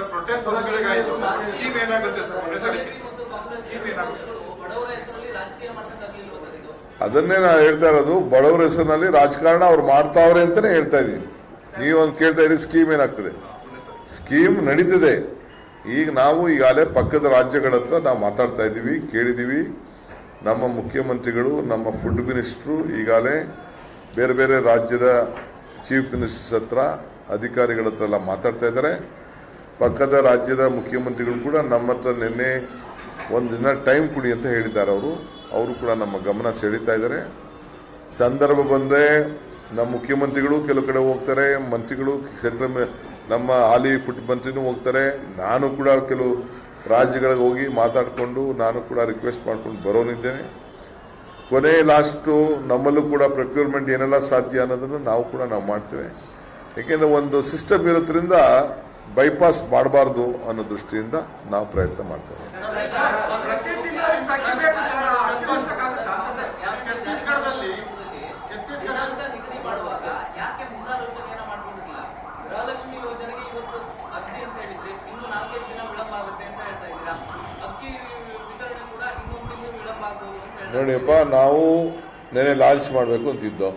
ಅದನ್ನೇ ನಾವು ಹೇಳ್ತಾ ಇರೋದು. ಬಡವರ ಹೆಸರಿನಲ್ಲಿ ರಾಜಕಾರಣ ಅವ್ರು ಮಾಡ್ತಾವ್ರೆ ಅಂತಾನೆ ಹೇಳ್ತಾ ಇದೀವಿ. ನೀವೊಂದು ಕೇಳ್ತಾ ಇದ್ದೀವಿ ಸ್ಕೀಮ್ ಏನಾಗ್ತದೆ. ಸ್ಕೀಮ್ ನಡೀತಿದೆ. ಈಗ ನಾವು ಈಗಾಗಲೇ ಪಕ್ಕದ ರಾಜ್ಯಗಳ ಹತ್ರ ನಾವು ಮಾತಾಡ್ತಾ ಇದ್ದೀವಿ, ಕೇಳಿದ್ದೀವಿ. ನಮ್ಮ ಮುಖ್ಯಮಂತ್ರಿಗಳು, ನಮ್ಮ ಫುಡ್ ಮಿನಿಸ್ಟ್ರು ಈಗಾಗಲೇ ಬೇರೆ ಬೇರೆ ರಾಜ್ಯದ ಚೀಫ್ ಮಿನಿಸ್ಟರ್ಸ್ ಹತ್ರ, ಅಧಿಕಾರಿಗಳ ಹತ್ರ ಎಲ್ಲ ಮಾತಾಡ್ತಾ ಇದ್ದಾರೆ. ಪಕ್ಕದ ರಾಜ್ಯದ ಮುಖ್ಯಮಂತ್ರಿಗಳು ಕೂಡ ನಮ್ಮ ಹತ್ರ ನಿನ್ನೆ ಒಂದು ದಿನ ಟೈಮ್ ಕೊಡಿ ಅಂತ ಹೇಳಿದ್ದಾರೆ. ಅವರು ಅವರು ಕೂಡ ನಮ್ಮ ಗಮನ ಸೆಳೀತಾ ಇದ್ದಾರೆ. ಸಂದರ್ಭ ಬಂದರೆ ನಮ್ಮ ಮುಖ್ಯಮಂತ್ರಿಗಳು ಕೆಲವು ಕಡೆ ಹೋಗ್ತಾರೆ, ಮಂತ್ರಿಗಳು ಸೆಂಟ್ರಲ್ ನಮ್ಮ ಹಾಲಿ ಫುಡ್ ಮಂತ್ರಿನೂ ಹೋಗ್ತಾರೆ. ನಾನು ಕೂಡ ಕೆಲವು ರಾಜ್ಯಗಳಿಗೆ ಹೋಗಿ ಮಾತಾಡಿಕೊಂಡು ನಾನು ಕೂಡ ರಿಕ್ವೆಸ್ಟ್ ಮಾಡ್ಕೊಂಡು ಬರೋನಿದ್ದೇನೆ. ಕೊನೆ ಲಾಸ್ಟು ನಮ್ಮಲ್ಲೂ ಕೂಡ ಪ್ರೊಕ್ಯೂರ್ಮೆಂಟ್ ಏನೆಲ್ಲ ಸಾಧ್ಯ ಅನ್ನೋದನ್ನು ನಾವು ಕೂಡ ನಾವು ಮಾಡ್ತೇವೆ. ಏಕೆಂದರೆ ಒಂದು ಸಿಸ್ಟಮ್ ಇರೋದ್ರಿಂದ ಬೈಪಾಸ್ ಮಾಡಬಾರ್ದು ಅನ್ನೋ ದೃಷ್ಟಿಯಿಂದ ನಾವು ಪ್ರಯತ್ನ ಮಾಡ್ತೇವೆ. ನೋಡಿಯಪ್ಪ, ನಾವು ನೆನೆ ಲಾಂಚ್ ಮಾಡಬೇಕು ಅಂತಿದ್ದೋ,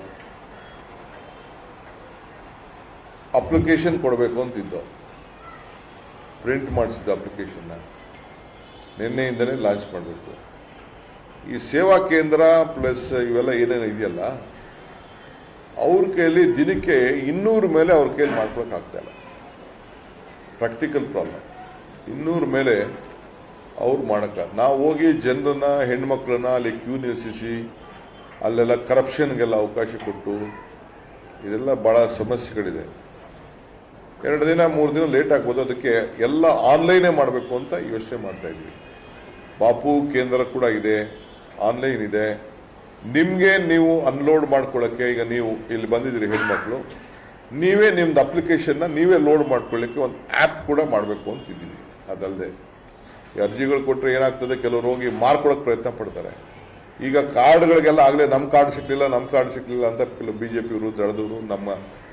ಅಪ್ಲಿಕೇಶನ್ ಕೊಡಬೇಕು ಅಂತಿದ್ದೋ, ಪ್ರಿಂಟ್ ಮಾಡಿಸಿದ ಅಪ್ಲಿಕೇಶನ್ನ ನಿನ್ನೆಯಿಂದಲೇ ಲಾಂಚ್ ಮಾಡಬೇಕು. ಈ ಸೇವಾ ಕೇಂದ್ರ ಪ್ಲಸ್ ಇವೆಲ್ಲ ಏನೇನು ಇದೆಯಲ್ಲ, ಅವ್ರ ಕೈಯಲ್ಲಿ ದಿನಕ್ಕೆ ಇನ್ನೂರ ಮೇಲೆ ಅವ್ರ ಕೈಯಲ್ಲಿ ಮಾಡ್ಕೊಳಕ್ಕೆ ಆಗ್ತಾ ಇಲ್ಲ. Practical problem. ಇನ್ನೂರ ಮೇಲೆ ಅವ್ರು ಮಾಡೋಕ್ಕ, ನಾವು ಹೋಗಿ ಜನರನ್ನ, ಹೆಣ್ಮಕ್ಳನ್ನ ಅಲ್ಲಿ ಕ್ಯೂ ನಿಲ್ಲಿಸಿ ಅಲ್ಲೆಲ್ಲ ಕರಪ್ಷನ್ಗೆಲ್ಲ ಅವಕಾಶ ಕೊಟ್ಟು ಇದೆಲ್ಲ ಭಾಳ ಸಮಸ್ಯೆಗಳಿದೆ. ಎರಡು ದಿನ ಮೂರು ದಿನ ಲೇಟ್ ಆಗ್ಬೋದು. ಅದಕ್ಕೆ ಎಲ್ಲ ಆನ್ಲೈನೇ ಮಾಡಬೇಕು ಅಂತ ಯೋಚನೆ ಮಾಡ್ತಾ ಇದ್ವಿ. ಬಾಪು ಕೇಂದ್ರ ಕೂಡ ಇದೆ, ಆನ್ಲೈನ್ ಇದೆ. ನಿಮಗೆ ನೀವು ಅನ್ಲೋಡ್ ಮಾಡ್ಕೊಳ್ಳೋಕ್ಕೆ, ಈಗ ನೀವು ಇಲ್ಲಿ ಬಂದಿದ್ದೀರಿ ಹೆಣ್ಮಕ್ಳು, ನೀವೇ ನಿಮ್ದು ಅಪ್ಲಿಕೇಶನ್ನ ನೀವೇ ಲೋಡ್ ಮಾಡ್ಕೊಳ್ಳಿಕ್ಕೆ ಒಂದು ಆ್ಯಪ್ ಕೂಡ ಮಾಡಬೇಕು ಅಂತಿದ್ದೀವಿ. ಅದಲ್ಲದೆ ಅರ್ಜಿಗಳು ಕೊಟ್ಟರೆ ಏನಾಗ್ತದೆ, ಕೆಲವರು ಹೋಗಿ ಮಾರ್ಕೊಳ್ಳೋಕೆ ಪ್ರಯತ್ನ ಪಡ್ತಾರೆ. ಈಗ ಕಾರ್ಡ್ಗಳಿಗೆಲ್ಲ ಆಗಲೇ ನಮ್ಮ ಕಾರ್ಡ್ ಸಿಕ್ಕಲಿಲ್ಲ ನಮ್ಮ ಕಾರ್ಡ್ ಸಿಕ್ಕಲಿಲ್ಲ ಅಂತ ಕೆಲವು ಬಿ ಜೆ ಪಿಯವರು ದಳದವರು ನಮ್ಮ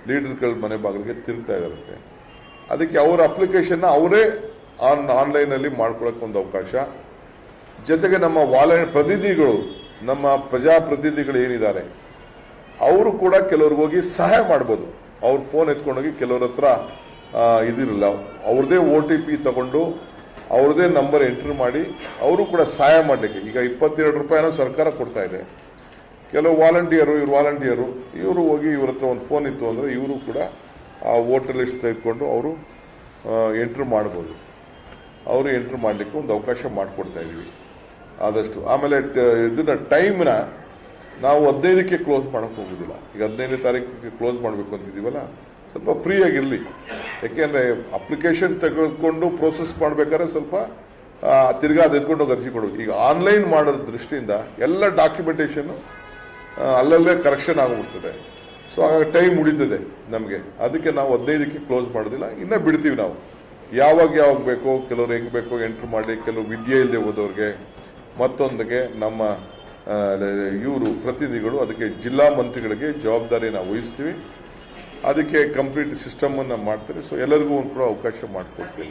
ಲೀಡರ್ಗಳ ಮನೆ ಬಾಗಿಲಿಗೆ ತಿರುಗ್ತಾ ಇರುತ್ತೆ. ಅದಕ್ಕೆ ಅವರ ಅಪ್ಲಿಕೇಶನ್ನ ಅವರೇ ಆನ್ ಆನ್ಲೈನಲ್ಲಿ ಮಾಡ್ಕೊಳ್ಳೋಕೆ ಒಂದು ಅವಕಾಶ. ಜೊತೆಗೆ ನಮ್ಮ ವಾಲ ಪ್ರತಿನಿಧಿಗಳು, ನಮ್ಮ ಪ್ರಜಾಪ್ರತಿನಿಧಿಗಳು ಏನಿದ್ದಾರೆ ಅವರು ಕೂಡ ಕೆಲವ್ರಿಗೆ ಹೋಗಿ ಸಹಾಯ ಮಾಡ್ಬೋದು. ಅವ್ರ ಫೋನ್ ಎತ್ಕೊಂಡೋಗಿ ಕೆಲವ್ರ ಹತ್ರ ಇದಿರಲ್ಲ, ಅವ್ರದೇ ಒ ಟಿ ಪಿ ತಗೊಂಡು ಅವ್ರದೇ ನಂಬರ್ ಎಂಟ್ರಿ ಮಾಡಿ ಅವರು ಕೂಡ ಸಹಾಯ ಮಾಡಲಿಕ್ಕೆ. ಈಗ ಇಪ್ಪತ್ತೆರಡು ರೂಪಾಯಿನೋ ಸರ್ಕಾರ ಕೊಡ್ತಾ ಇದೆ. ಕೆಲವು ವಾಲಂಟಿಯರು ಇವ್ರು ವಾಲಂಟಿಯರು ಇವರು ಹೋಗಿ ಇವ್ರ ಹತ್ರ ಒಂದು ಫೋನ್ ಇತ್ತು ಅಂದರೆ ಇವರು ಕೂಡ ಆ ವೋಟರ್ ಲಿಸ್ಟ್ ತೆಗೆದುಕೊಂಡು ಅವರು ಎಂಟ್ರಿ ಮಾಡ್ಬೋದು. ಅವರು ಎಂಟ್ರಿ ಮಾಡಲಿಕ್ಕೆ ಒಂದು ಅವಕಾಶ ಮಾಡಿಕೊಡ್ತಾ ಇದ್ದೀವಿ ಆದಷ್ಟು. ಆಮೇಲೆ ಇದನ್ನ ಟೈಮ್ನ ನಾವು ಹದಿನೈದಕ್ಕೆ ಕ್ಲೋಸ್ ಮಾಡೋಕ್ಕೆ ಹೋಗೋದಿಲ್ಲ. ಈಗ ಹದಿನೈದನೇ ತಾರೀಕಿಗೆ ಕ್ಲೋಸ್ ಮಾಡಬೇಕು ಅಂತಿದ್ದೀವಲ್ಲ, ಸ್ವಲ್ಪ ಫ್ರೀ ಆಗಿರಲಿ. ಯಾಕೆಂದರೆ ಅಪ್ಲಿಕೇಶನ್ ತೆಗೆದುಕೊಂಡು ಪ್ರೋಸೆಸ್ ಮಾಡಬೇಕಾದ್ರೆ ಸ್ವಲ್ಪ ತಿರ್ಗಾ ಅದು ಎತ್ಕೊಂಡು ಹೋಗಿ ಅರ್ಜಿ ಕೊಡೋದು. ಈಗ ಆನ್ಲೈನ್ ಮಾಡೋ ದೃಷ್ಟಿಯಿಂದ ಎಲ್ಲ ಡಾಕ್ಯುಮೆಂಟೇಷನ್ನು ಅಲ್ಲಲ್ಲೇ ಕರೆಕ್ಷನ್ ಆಗಿಬಿಡ್ತದೆ. ಸೊ ಹಾಗಾಗಿ ಟೈಮ್ ಉಳಿತದೆ ನಮಗೆ. ಅದಕ್ಕೆ ನಾವು ಹದಿನೈದಕ್ಕೆ ಕ್ಲೋಸ್ ಮಾಡೋದಿಲ್ಲ, ಇನ್ನೂ ಬಿಡ್ತೀವಿ ನಾವು. ಯಾವಾಗ ಯಾವಾಗ ಬೇಕೋ ಕೆಲವ್ರು ಹೆಂಗೆ ಬೇಕೋ ಎಂಟ್ರಿ ಮಾಡಿ, ಕೆಲವು ವಿದ್ಯೆ ಇಲ್ಲದೆ ಹೋದವ್ರಿಗೆ, ಮತ್ತೊಂದಿಗೆ ನಮ್ಮ ಇವರು ಪ್ರತಿನಿಧಿಗಳು, ಅದಕ್ಕೆ ಜಿಲ್ಲಾ ಮಂತ್ರಿಗಳಿಗೆ ಜವಾಬ್ದಾರಿನ ವಹಿಸ್ತೀವಿ. ಅದಕ್ಕೆ ಕಂಪ್ಲೀಟ್ ಸಿಸ್ಟಮನ್ನು ಮಾಡ್ತಾರೆ. ಸೊ ಎಲ್ಲರಿಗೂ ಒಂದು ಕೂಡ ಅವಕಾಶ ಮಾಡಿಕೊಡ್ತೀವಿ.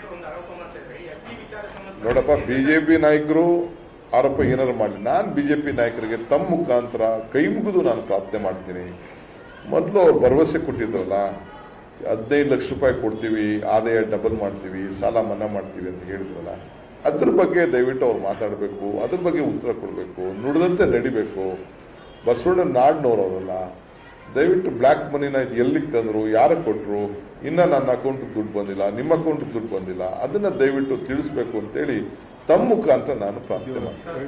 ನೋಡಪ್ಪ, ಬಿಜೆಪಿ ನಾಯಕರು ಆರೋಪ ಏನಾರು ಮಾಡಲಿ, ನಾನು ಬಿಜೆಪಿ ನಾಯಕರಿಗೆ ತಮ್ಮ ಮುಖಾಂತರ ಕೈ ಮುಗಿದು ನಾನು ಪ್ರಾರ್ಥನೆ ಮಾಡ್ತೀನಿ. ಮೊದಲು ಅವ್ರು ಭರವಸೆ ಕೊಟ್ಟಿದ್ರಲ್ಲ, ಹದಿನೈದು ಲಕ್ಷ ರೂಪಾಯಿ ಕೊಡ್ತೀವಿ, ಆದಾಯ ಡಬಲ್ ಮಾಡ್ತೀವಿ, ಸಾಲ ಮನ್ನಾ ಮಾಡ್ತೀವಿ ಅಂತ ಹೇಳಿದ್ರಲ್ಲ, ಅದ್ರ ಬಗ್ಗೆ ದಯವಿಟ್ಟು ಅವ್ರು ಮಾತಾಡಬೇಕು, ಅದ್ರ ಬಗ್ಗೆ ಉತ್ತರ ಕೊಡಬೇಕು, ನುಡಿದಂತೆ ನಡಿಬೇಕು. ಬಸವಣ್ಣ ನಾಡಿನವ್ರವರಲ್ಲ, ದಯವಿಟ್ಟು ಬ್ಲ್ಯಾಕ್ ಮನಿನ ಎಲ್ಲಿಗೆ ತಂದರು, ಯಾರು ಕೊಟ್ಟರು, ಇನ್ನು ನನ್ನ ಅಕೌಂಟ್ಗೆ ದುಡ್ಡು ಬಂದಿಲ್ಲ, ನಿಮ್ಮ ಅಕೌಂಟ್ಗೆ ದುಡ್ಡು ಬಂದಿಲ್ಲ, ಅದನ್ನು ದಯವಿಟ್ಟು ತಿಳಿಸ್ಬೇಕು ಅಂತೇಳಿ ತಮ್ಮ ಮುಖಾಂತರ ನಾನು ಪ್ರಾರ್ಥನೆ ಮಾಡ್ತೀನಿ.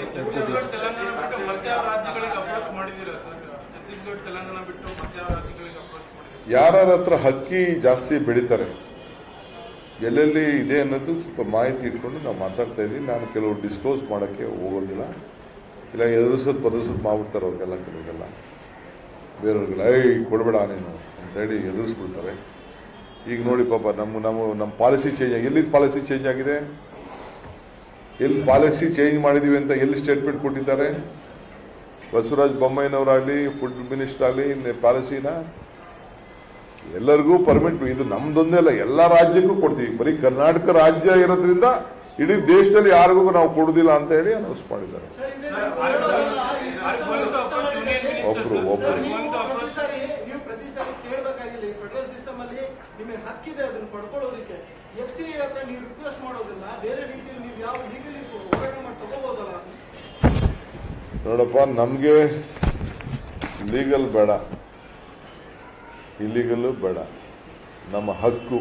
ಯಾರ ಹತ್ರ ಹಕ್ಕಿ ಜಾಸ್ತಿ ಬೆಳೀತಾರೆ, ಎಲ್ಲೆಲ್ಲಿ ಇದೆ ಅನ್ನೋದು ಸ್ವಲ್ಪ ಮಾಹಿತಿ ಇಟ್ಕೊಂಡು ನಾವು ಮಾತಾಡ್ತಾ ಇದ್ದೀವಿ. ನಾನು ಕೆಲವು ಡಿಸ್ಕ್ಲೋಸ್ ಮಾಡೋಕ್ಕೆ ಹೋಗೋದಿಲ್ಲ. ಇಲ್ಲ ಎದುರಿಸೋದು ಪದರ್ಸೋದು ಮಾಡ್ಬಿಡ್ತಾರೆ ಅವ್ರಿಗೆಲ್ಲ, ಕೆಲವರಿಗೆಲ್ಲ ಬೇರೆಯವ್ರಿಗೆಲ್ಲ ಏಯ್ ಕೊಡಬೇಡ ನೀನು ಅಂತೇಳಿ ಎದುರಿಸ್ಬಿಡ್ತಾರೆ. ಈಗ ನೋಡಿ ಪಾಪ ನಮ್ಮ ನಮ್ಮ ನಮ್ಮ ಪಾಲಿಸಿ ಚೇಂಜ್ ಆಗಿ, ಎಲ್ಲಿ ಪಾಲಿಸಿ ಚೇಂಜ್ ಆಗಿದೆ, ಎಲ್ಲಿ ಪಾಲಿಸಿ ಚೇಂಜ್ ಮಾಡಿದೀವಿ ಅಂತ ಎಲ್ಲಿ ಸ್ಟೇಟ್ಮೆಂಟ್ ಕೊಟ್ಟಿದ್ದಾರೆ? ಬಸವರಾಜ ಬೊಮ್ಮಾಯಿನವರಾಗಲಿ, ಫುಡ್ ಮಿನಿಸ್ಟರ್ ಆಗಲಿ, ಪಾಲಿಸಿನ ಎಲ್ಲರಿಗೂ ಪರ್ಮಿಟ್, ಇದು ನಮ್ದೊಂದೇ ಅಲ್ಲ, ಎಲ್ಲ ರಾಜ್ಯಕ್ಕೂ ಕೊಡ್ತೀವಿ. ಬರೀ ಕರ್ನಾಟಕ ರಾಜ್ಯ ಇರೋದ್ರಿಂದ ಇಡೀ ದೇಶದಲ್ಲಿ ಯಾರಿಗೂ ನಾವು ಕೊಡುದಿಲ್ಲ ಅಂತ ಹೇಳಿ ಅನೌನ್ಸ್ ಮಾಡಿದ್ದಾರೆ. ಒಬ್ರು ಒಬ್ರು ನೀವು ಪ್ರತಿ ಸಾರಿ ಕೇಳಬೇಕಾಗಿಲ್ಲ. ಈ ಫೆಡರಲ್ ಸಿಸ್ಟಮ್ ಅಲ್ಲಿ ನಿಮಗೆ ಹಕ್ಕಿದೆ ಅದನ್ನು ಪಡ್ಕೊಳ್ಳೋದಕ್ಕೆ. ಎಫ್ ಸಿ ಎ ಹತ್ರ ನೀವು ರಿಕ್ವೆಸ್ಟ್ ಮಾಡೋದಿಲ್ಲ, ಬೇರೆ ರೀತಿಯಲ್ಲಿ ನೀವು ಯಾವ ಲೀಗಲಿ ಹೋರಾಟ ಮಾಡಿ ತಗೋಬಹುದಲ್ಲ? ನೋಡಪ್ಪ, ನಮಗೆ ಲೀಗಲ್ ಬೇಡ, ಇಲ್ಲಿಗಲ್ಲು ಬೇಡ, ನಮ್ಮ ಹಕ್ಕು.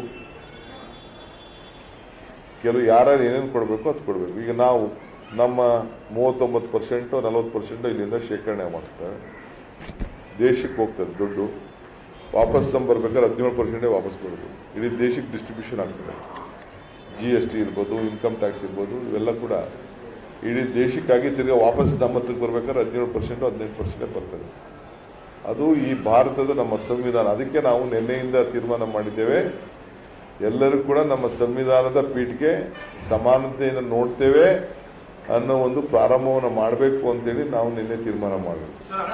ಕೆಲವು ಯಾರ್ಯಾರು ಏನೇನು ಕೊಡಬೇಕು ಅದು ಕೊಡಬೇಕು. ಈಗ ನಾವು ನಮ್ಮ ಮೂವತ್ತೊಂಬತ್ತು ಪರ್ಸೆಂಟು ನಲವತ್ತು ಪರ್ಸೆಂಟು ಇಲ್ಲಿಂದ ಶೇಖರಣೆ ಮಾಡ್ತೇವೆ, ದೇಶಕ್ಕೆ ಹೋಗ್ತದೆ ದುಡ್ಡು. ವಾಪಸ್ ಬರ್ಬೇಕಾದ್ರೆ ಹದಿನೇಳು ಪರ್ಸೆಂಟೇ ವಾಪಸ್ ಬರೋದು, ಇಡೀ ದೇಶಕ್ಕೆ ಡಿಸ್ಟ್ರಿಬ್ಯೂಷನ್ ಆಗ್ತದೆ. ಜಿ ಎಸ್ ಟಿ ಇರ್ಬೋದು, ಇನ್ಕಮ್ ಟ್ಯಾಕ್ಸ್ ಇರ್ಬೋದು, ಇವೆಲ್ಲ ಕೂಡ ಇಡೀ ದೇಶಕ್ಕಾಗಿ ತಿರ್ಗಿ ವಾಪಸ್ ನಮ್ಮ ಹತ್ರಕ್ಕೆ ಬರ್ಬೇಕಾದ್ರೆ ಹದಿನೇಳು ಪರ್ಸೆಂಟು ಹದಿನೆಂಟು ಪರ್ಸೆಂಟೇ ಬರ್ತದೆ. ಅದು ಈ ಭಾರತದ ನಮ್ಮ ಸಂವಿಧಾನ. ಅದಕ್ಕೆ ನಾವು ನಿನ್ನೆಯಿಂದ ತೀರ್ಮಾನ ಮಾಡಿದ್ದೇವೆ, ಎಲ್ಲರೂ ಕೂಡ ನಮ್ಮ ಸಂವಿಧಾನದ ಪೀಠಕ್ಕೆ ಸಮಾನತೆಯಿಂದ ನೋಡ್ತೇವೆ ಅನ್ನೋ ಒಂದು ಪ್ರಾರಂಭವನ್ನು ಮಾಡಬೇಕು ಅಂತೇಳಿ ನಾವು ನಿನ್ನೆ ತೀರ್ಮಾನ ಮಾಡಬೇಕು.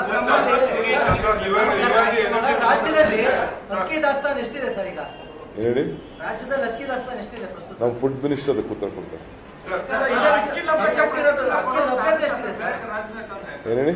ಹೇಳಿ, ನಮ್ಮ ಫುಡ್ ಮಿನಿಸ್ಟರ್ ಅದಕ್ಕೆ ಉತ್ತರ ಕೊಡ್ತಾರೆ. ಏನ್ ಹೇಳಿ,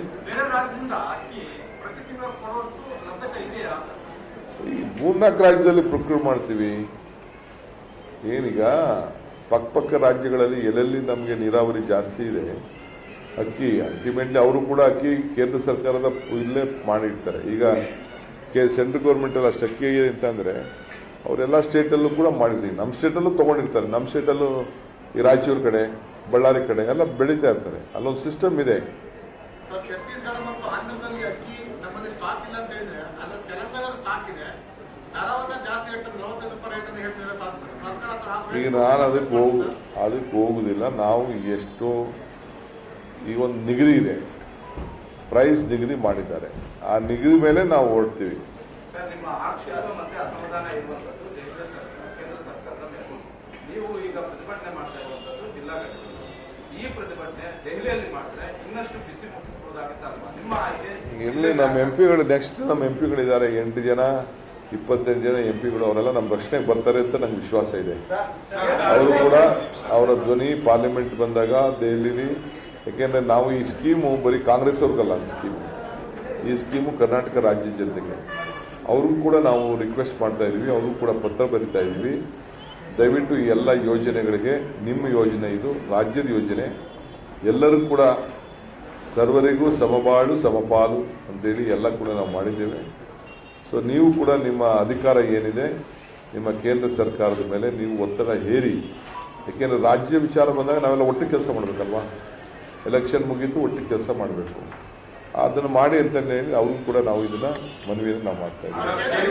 ಈ ಮೂರ್ನಾಲ್ಕು ರಾಜ್ಯದಲ್ಲಿ ಪ್ರೊಕ್ಯೂರ್ ಮಾಡ್ತೀವಿ. ಏನೀಗ ಪಕ್ಕ ಪಕ್ಕ ರಾಜ್ಯಗಳಲ್ಲಿ ಎಲ್ಲೆಲ್ಲಿ ನಮಗೆ ನೀರಾವರಿ ಜಾಸ್ತಿ ಇದೆ ಅಕ್ಕಿ, ಅಲ್ಟಿಮೇಟ್ಲಿ ಅವರು ಕೂಡ ಅಕ್ಕಿ ಕೇಂದ್ರ ಸರ್ಕಾರದ ಇಲ್ಲೇ ಮಾಡಿರ್ತಾರೆ. ಈಗ ಕೆ ಸೆಂಟ್ರಲ್ ಗೌರ್ಮೆಂಟಲ್ಲಿ ಅಷ್ಟು ಅಕ್ಕಿ ಅಂತಂದರೆ ಅವರೆಲ್ಲ ಸ್ಟೇಟಲ್ಲೂ ಕೂಡ ಮಾಡಿದ್ದೀವಿ. ನಮ್ಮ ಸ್ಟೇಟಲ್ಲೂ ತೊಗೊಂಡಿರ್ತಾರೆ. ನಮ್ಮ ಸ್ಟೇಟಲ್ಲೂ ಈ ರಾಯಚೂರು ಕಡೆ, ಬಳ್ಳಾರಿ ಕಡೆ ಎಲ್ಲ ಬೆಳೀತಾ ಇರ್ತಾರೆ. ಅಲ್ಲೊಂದು ಸಿಸ್ಟಮ್ ಇದೆ. ಛತ್ತೀಸ್ಗಢ ಮತ್ತು ಆಂಧ್ರದಲ್ಲಿ ಅಕ್ಕಿ ನಮ್ಮಲ್ಲಿ ಸ್ಟಾಕ್ ಇಲ್ಲ ಅಂತ ಹೇಳಿದ್ರೆ, ಅದ್ರ ತೆಲಂಗಾಣದ ಸ್ಟಾಕ್ ಇದೆ, ದರವನ್ನ ಜಾಸ್ತಿ ಹೇಳ್ತಾರೆ, ನಲವತ್ತೈದು ರೂಪಾಯಿ ರೇಟ್ ಅನ್ನು ಹೇಳ್ತಿದ್ರೆ ಸರ್ಕಾರ. ಈಗ ನಾನು ಅದಕ್ಕೆ ಹೋಗು ಅದಕ್ಕೆ ಹೋಗುದಿಲ್ಲ. ನಾವು ಎಷ್ಟು ಈಗ ಒಂದು ನಿಗದಿ ಇದೆ, ಪ್ರೈಸ್ ನಿಗದಿ ಮಾಡಿದ್ದಾರೆ, ಆ ನಿಗದಿ ಮೇಲೆ ನಾವು ಹೊರಡ್ತೀವಿ. ಸರ್, ನಿಮ್ಮ ಆಕ್ಷೇಪ ಮತ್ತೆ ಅಸಮಾಧಾನ ಇರುವಂತದ್ದು ದೇಶದ ಕೇಂದ್ರ ಸರ್ಕಾರದ ಮೇಲೆ ನೀವು ಈಗ ಪ್ರತಿಭಟನೆ ಮಾಡ್ತಾ ಇರುವಂತದ್ದು ಜಿಲ್ಲಾ ಘಟಕಗಳು. ಈ ಈ ಪ್ರತಿಭಟನೆ ದೆಹಲಿಯಲ್ಲಿ ಮಾಡಿದ್ರೆ ಇನ್ನಷ್ಟು ಬಿಸಿ ಮುಟ್ಟಿಸಬಹುದಾಗಿತ್ತಲ್ವಾ ನಿಮ್ಮ ಆಯ್ಕೆ? ಇಲ್ಲಿ ನಮ್ಮ ಎಂ ಪಿಗಳು ನೆಕ್ಸ್ಟ್ ನಮ್ಮ ಎಂ ಪಿಗಳಿದ್ದಾರೆ ಎಂಟು ಜನ ಇಪ್ಪತ್ತೆಂಟು ಜನ ಎಂ ಪಿಗಳು ಅವರೆಲ್ಲ ನಮ್ಮ ರಕ್ಷಣೆಗೆ ಬರ್ತಾರೆ ಅಂತ ನಂಗೆ ವಿಶ್ವಾಸ ಇದೆ. ಅವರು ಕೂಡ ಅವರ ಧ್ವನಿ ಪಾರ್ಲಿಮೆಂಟ್ ಬಂದಾಗ ದೆಹಲಿಲಿ, ಯಾಕೆಂದರೆ ನಾವು ಈ ಸ್ಕೀಮು ಬರೀ ಕಾಂಗ್ರೆಸ್ ಅವ್ರಿಗಲ್ಲ ಸ್ಕೀಮು, ಈ ಸ್ಕೀಮು ಕರ್ನಾಟಕ ರಾಜ್ಯ ಜನತೆಗೆ. ಅವ್ರಿಗೂ ಕೂಡ ನಾವು ರಿಕ್ವೆಸ್ಟ್ ಮಾಡ್ತಾ ಇದ್ದೀವಿ, ಅವ್ರಿಗೂ ಕೂಡ ಪತ್ರ ಬರಿತಾ ಇದ್ದೀವಿ, ದಯವಿಟ್ಟು ಈ ಎಲ್ಲ ಯೋಜನೆಗಳಿಗೆ, ನಿಮ್ಮ ಯೋಜನೆ ಇದು ರಾಜ್ಯದ ಯೋಜನೆ, ಎಲ್ಲರೂ ಕೂಡ ಸರ್ವರಿಗೂ ಸಮಬಾಳು ಸಮಪಾಲು ಅಂತೇಳಿ ಎಲ್ಲ ಕೂಡ ನಾವು ಮಾಡಿದ್ದೇವೆ. ಸೊ ನೀವು ಕೂಡ ನಿಮ್ಮ ಅಧಿಕಾರ ಏನಿದೆ ನಿಮ್ಮ ಕೇಂದ್ರ ಸರ್ಕಾರದ ಮೇಲೆ ನೀವು ಒತ್ತಡ ಹೇರಿ, ಏಕೆಂದರೆ ರಾಜ್ಯ ವಿಚಾರ ಬಂದಾಗ ನಾವೆಲ್ಲ ಒಟ್ಟಿಗೆ ಕೆಲಸ ಮಾಡಬೇಕಲ್ವಾ, ಎಲೆಕ್ಷನ್ ಮುಗೀತು ಒಟ್ಟಿಗೆ ಕೆಲಸ ಮಾಡಬೇಕು, ಅದನ್ನು ಮಾಡಿ ಅಂತ ಹೇಳಿ ಅವ್ರಿಗೂ ಕೂಡ ನಾವು ಇದನ್ನ ಮನವಿಯನ್ನು ನಾವು ಮಾಡ್ತಾ ಇದ್ದೀವಿ.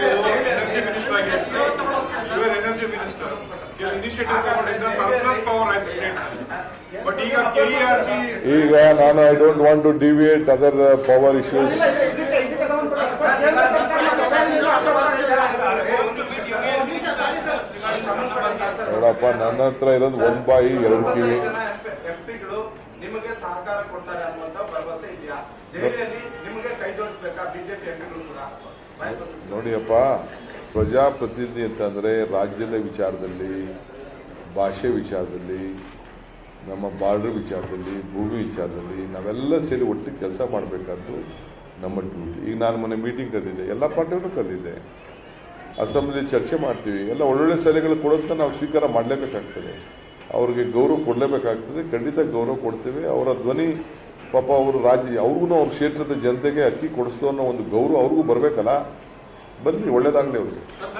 ಈಗ ನಾನು I don't want to deviate other power issues. ನೋಡಪ್ಪ, ನನ್ನ ಹತ್ರ ಇರೋದು ಒಂದ್ ಬಾಯಿ ಎರಡು ಕಿವಿ. ಎಂಪಿಗಳು ನಿಮಗೆ ಸಹಕಾರ ಕೊಡ್ತಾರೆ ಅನ್ನುವಂತ ಭರವಸೆ ಇದೆಯಾ? ದೆಹಲಿಯಲ್ಲಿ ನಿಮಗೆ ಕೈ ಜೋಡಿಸಬೇಕಾ ಬಿಜೆಪಿ ಎಂಪಿಗಳು ಕೂಡ? ನೋಡಿಯಪ್ಪ, ಪ್ರಜಾಪ್ರತಿನಿಧಿ ಅಂತಂದ್ರೆ ರಾಜ್ಯದ ವಿಚಾರದಲ್ಲಿ, ಭಾಷೆ ವಿಚಾರದಲ್ಲಿ, ನಮ್ಮ ಬಾರ್ಡರ್ ವಿಚಾರದಲ್ಲಿ, ಭೂಮಿ ವಿಚಾರದಲ್ಲಿ ನಾವೆಲ್ಲ ಸೇರಿ ಒಟ್ಟಿಗೆ ಕೆಲಸ ಮಾಡಬೇಕಾದ್ದು ನಮ್ಮ ಡ್ಯೂಟಿ. ಈಗ ನಾನು ಮೊನ್ನೆ ಮೀಟಿಂಗ್ ಕರೆದಿದ್ದೆ, ಎಲ್ಲ ಪಾರ್ಟಿಯವರು ಕರೆದಿದ್ದೆ, ಅಸೆಂಬ್ಲಿ ಚರ್ಚೆ ಮಾಡ್ತೀವಿ, ಎಲ್ಲ ಒಳ್ಳೊಳ್ಳೆ ಸಲಹೆಗಳು ಕೊಡೋದನ್ನ ನಾವು ಸ್ವೀಕಾರ ಮಾಡಲೇಬೇಕಾಗ್ತದೆ, ಅವ್ರಿಗೆ ಗೌರವ ಕೊಡಲೇಬೇಕಾಗ್ತದೆ, ಖಂಡಿತ ಗೌರವ ಕೊಡ್ತೇವೆ. ಅವರ ಧ್ವನಿ ಪಾಪ ಅವರು ರಾಜ್ಯ, ಅವ್ರಿಗೂ ಅವ್ರ ಕ್ಷೇತ್ರದ ಜನತೆಗೆ ಅಕ್ಕಿ ಕೊಡಿಸ್ತು ಅನ್ನೋ ಒಂದು ಗೌರವ ಅವ್ರಿಗೂ ಬರಬೇಕಲ್ಲ, ಬರಲಿ, ಒಳ್ಳೇದಾಗಲಿ ಅವ್ರಿಗೆ.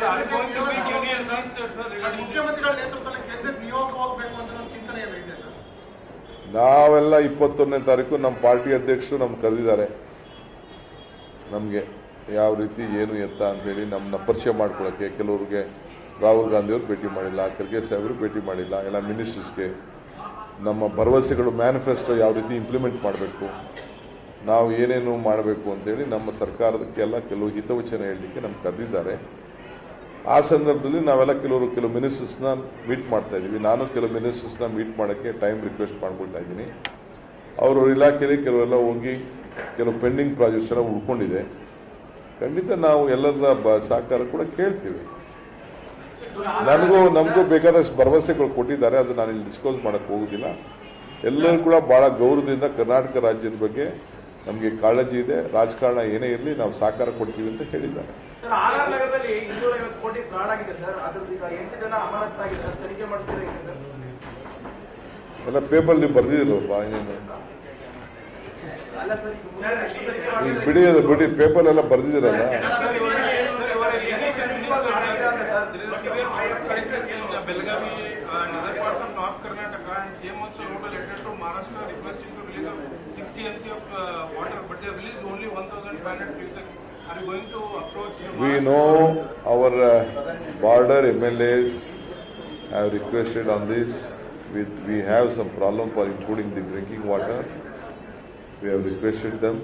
ನಾವೆಲ್ಲ ಇಪ್ಪತ್ತೊಂದನೇ ತಾರೀಕು ನಮ್ಮ ಪಾರ್ಟಿ ಅಧ್ಯಕ್ಷರು ನಮ್ಗೆ ಕರೆದಿದ್ದಾರೆ, ನಮಗೆ ಯಾವ ರೀತಿ ಏನು ಎತ್ತ ಅಂತೇಳಿ ನಮ್ಮನ್ನ ಪರಿಚಯ ಮಾಡ್ಕೊಳ್ಳೋಕ್ಕೆ. ಕೆಲವ್ರಿಗೆ ರಾಹುಲ್ ಗಾಂಧಿಯವರು ಭೇಟಿ ಮಾಡಿಲ್ಲ, ಖರ್ಗೆ ಸಾಹೇಬರು ಭೇಟಿ ಮಾಡಿಲ್ಲ, ಎಲ್ಲ ಮಿನಿಸ್ಟರ್ಸ್ಗೆ ನಮ್ಮ ಭರವಸೆಗಳು ಮ್ಯಾನಿಫೆಸ್ಟೋ ಯಾವ ರೀತಿ ಇಂಪ್ಲಿಮೆಂಟ್ ಮಾಡಬೇಕು, ನಾವು ಏನೇನು ಮಾಡಬೇಕು ಅಂತೇಳಿ ನಮ್ಮ ಸರ್ಕಾರದಕ್ಕೆಲ್ಲ ಕೆಲವು ಹಿತವಚನ ಹೇಳಲಿಕ್ಕೆ ನಮ್ಗೆ ಕರೆದಿದ್ದಾರೆ. ಆ ಸಂದರ್ಭದಲ್ಲಿ ನಾವೆಲ್ಲ ಕೆಲವರು ಕೆಲವು ಮಿನಿಸ್ಟರ್ಸ್ನ ಮೀಟ್ ಮಾಡ್ತಾ ಇದ್ದೀವಿ. ನಾನು ಕೆಲವು ಮಿನಿಸ್ಟರ್ಸ್ನ ಮೀಟ್ ಮಾಡೋಕ್ಕೆ ಟೈಮ್ ರಿಕ್ವೆಸ್ಟ್ ಮಾಡ್ಕೊಳ್ತಾ ಇದ್ದೀನಿ. ಅವ್ರವ್ರ ಇಲಾಖೆಯಲ್ಲಿ ಕೆಲವೆಲ್ಲ ಹೋಗಿ ಕೆಲವು ಪೆಂಡಿಂಗ್ ಪ್ರಾಜೆಕ್ಟ್ಸ್ ಎಲ್ಲ ಉಳ್ಕೊಂಡಿದೆ. ಖಂಡಿತ ನಾವು ಎಲ್ಲರ ಬ ಸಹಕಾರ ಕೂಡ ಕೇಳ್ತೀವಿ. ನನಗೂ ನಮಗೂ ಬೇಕಾದಷ್ಟು ಭರವಸೆಗಳು ಕೊಟ್ಟಿದ್ದಾರೆ, ಅದು ನಾನು ಇಲ್ಲಿ ಡಿಸ್ಕೌಸ್ ಮಾಡೋಕ್ಕೆ ಹೋಗೋದಿಲ್ಲ. ಎಲ್ಲರೂ ಕೂಡ ಭಾಳ ಗೌರವದಿಂದ ಕರ್ನಾಟಕ ರಾಜ್ಯದ ಬಗ್ಗೆ ನಮಗೆ ಕಾಳಜಿ ಇದೆ, ರಾಜಕಾರಣ ಏನೇ ಇರಲಿ ನಾವು ಸಹಕಾರ ಕೊಡ್ತೀವಿ ಅಂತ ಹೇಳಿದ್ದಾರೆ. ಎಲ್ಲ ಪೇಪರ್ ನೀವು ಬರ್ದಿದ್ದೀರಪ್ಪ, ಏನೇನು ಈಗ ಬಿಡಿ, ಅದು ಬಿಡಿ, ಪೇಪರ್ ಎಲ್ಲ ಬರ್ದಿದ್ದೀರಲ್ಲ. Belgavi and other parts of North Karnataka, and C M also wrote a letter to Maharashtra requesting to release of sixty M C of uh, water, but they have released only one thousand five hundred cusecs. Are you going to approach? We know our uh, border M L As have requested on this. With we have some problem for including the drinking water. We have requested them.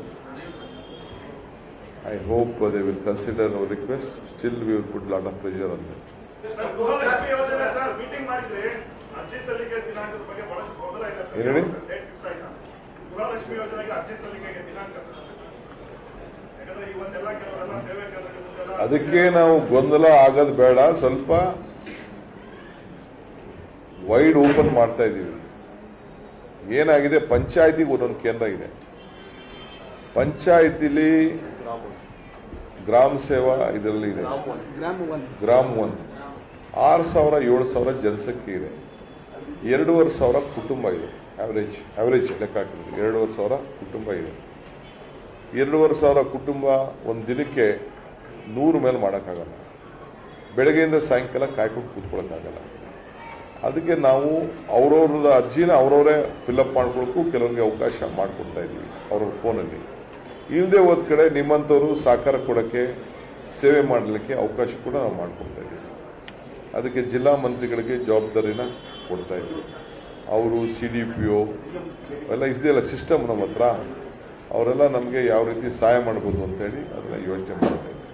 I hope uh, they will consider our request. Still, we will put a lot of pressure on them. ಏನು ಅದಕ್ಕೆ ನಾವು ಗೊಂದಲ ಆಗೋದು ಬೇಡ, ಸ್ವಲ್ಪ wide open ಮಾಡ್ತಾ ಇದ್ದೀವಿ. ಏನಾಗಿದೆ, ಪಂಚಾಯತಿಗೆ ಒಂದೊಂದು ಕೇಂದ್ರ ಇದೆ. ಪಂಚಾಯತಿಲಿ ಗ್ರಾಮ ಸೇವಾ ಇದರಲ್ಲಿ ಇದೆ, ಗ್ರಾಮ್ ಒನ್ ಆರು ಸಾವಿರ ಏಳು ಸಾವಿರ ಜನಸಂಖ್ಯೆ ಇದೆ, ಎರಡೂವರೆ ಸಾವಿರ ಕುಟುಂಬ ಇದೆ. ಆವ್ರೇಜ್ ಆವ್ರೇಜ್ ಲೆಕ್ಕ ಹಾಕಿದ್ರೆ ಎರಡೂವರೆ ಸಾವಿರ ಕುಟುಂಬ ಇದೆ. ಎರಡೂವರೆ ಸಾವಿರ ಕುಟುಂಬ ಒಂದು ದಿನಕ್ಕೆ ನೂರು ಮೇಲೆ ಮಾಡೋಕ್ಕಾಗಲ್ಲ, ಬೆಳಗ್ಗೆಯಿಂದ ಸಾಯಂಕಾಲ ಕಾಯ್ಕೊಂಡು ಕೂತ್ಕೊಳ್ಳೋಕ್ಕಾಗಲ್ಲ. ಅದಕ್ಕೆ ನಾವು ಅವ್ರವ್ರದ ಅರ್ಜಿನ ಅವರವರೇ ಫಿಲಪ್ ಮಾಡ್ಕೊಳಕ್ಕೂ ಕೆಲವರಿಗೆ ಅವಕಾಶ ಮಾಡಿಕೊಡ್ತಾ ಇದ್ದೀವಿ ಅವ್ರವ್ರ ಫೋನಲ್ಲಿ. ಇಲ್ಲದೆ ಹೋದ ಕಡೆ ನಿಮ್ಮಂಥವ್ರು ಸಹಕಾರ ಕೊಡೋಕ್ಕೆ, ಸೇವೆ ಮಾಡಲಿಕ್ಕೆ ಅವಕಾಶ ಕೂಡ ನಾವು ಮಾಡಿಕೊಡ್ತಾ ಇದ್ದೀವಿ. ಅದಕ್ಕೆ ಜಿಲ್ಲಾ ಮಂತ್ರಿಗಳಿಗೆ ಜವಾಬ್ದಾರಿನ ಕೊಡ್ತಾ ಇದ್ದೀವಿ. ಅವರು ಸಿ ಡಿ ಪಿ ಒ ಎಲ್ಲ ಇದೆಯಲ್ಲ ಸಿಸ್ಟಮ್ ನಮ್ಮ ಹತ್ರ, ಅವರೆಲ್ಲ ನಮಗೆ ಯಾವ ರೀತಿ ಸಹಾಯ ಮಾಡ್ಬೋದು ಅಂತೇಳಿ ಅದನ್ನ ಯೋಚನೆ ಮಾಡ್ತಾ ಇದ್ದೀವಿ.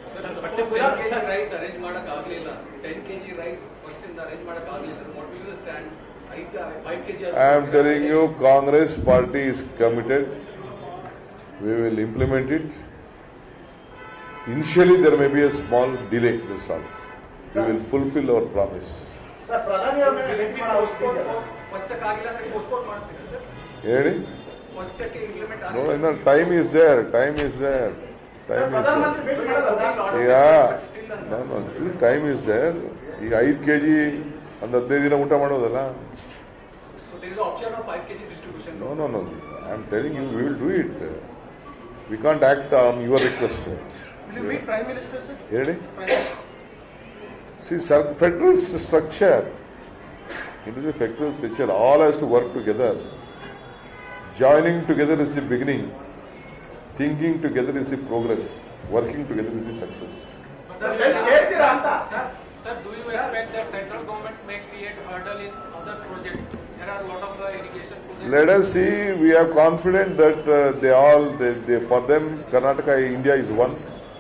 ರೈಸ್ ಅರೇಂಜ್ ಮಾಡಕ್ ಆಗಲಿಲ್ಲ, ಟೆನ್ ಕೆಜಿ ರೈಸ್ ಫಸ್ಟ್ ಇಂದ ಅರೇಂಜ್ ಮಾಡಕ್ ಆಗಲಿಲ್ಲ. What will you stand? Five KG I am telling you, Congress party is committed. We will implement it. Initially, there may be a small delay. That's all. We will fulfill our promise. Sir ಪ್ರಧಾನಿ ಅವ್ರನ್ನ ಭೇಟಿ ಮಾಡೋ ಅವಶ್ಯಕತೆ ಇದೆಯಲ್ಲ? First ಆಗಿಲ್ಲ ಅಂದ್ರೆ postpone ಮಾಡ್ತೀವಿ sir. ಹೇಳಿ? ಫಸ್ಟ್ ಗೆ ಇಂಪ್ಲಿಮೆಂಟ್ No, ಆಗಿದೆ. no, time is there. Time is there. Time is there. ಪ್ರಧಾನಮಂತ್ರಿ ಭೇಟಿ ಮಾಡೋದಲ್ಲ? Yeah. No, no, still time is there. ಈಗ ಐದು ಕೆ ಜಿ ಒಂದು ಹದಿನೈದು ದಿನ ಊಟ ಮಾಡೋದಲ್ಲ. So there is an option of five kg distribution. No, no, no. I am telling you, we will do it. We can't act on your request. Will you meet Prime Minister, sir? ಹೇಳಿ? Prime Minister. See, sir, federal structure, it is a federal structure, all has to work together. Joining together is the beginning. Thinking together is the progress. Working together is the success. ಹೇಳ್ತೀರಾ ಅಂತ? Sir, do you expect that central government may create hurdle in other projects? There are a lot of uh, irrigation projects. Let us see, we are confident that uh, they all, they, they, for them, Karnataka, India is one.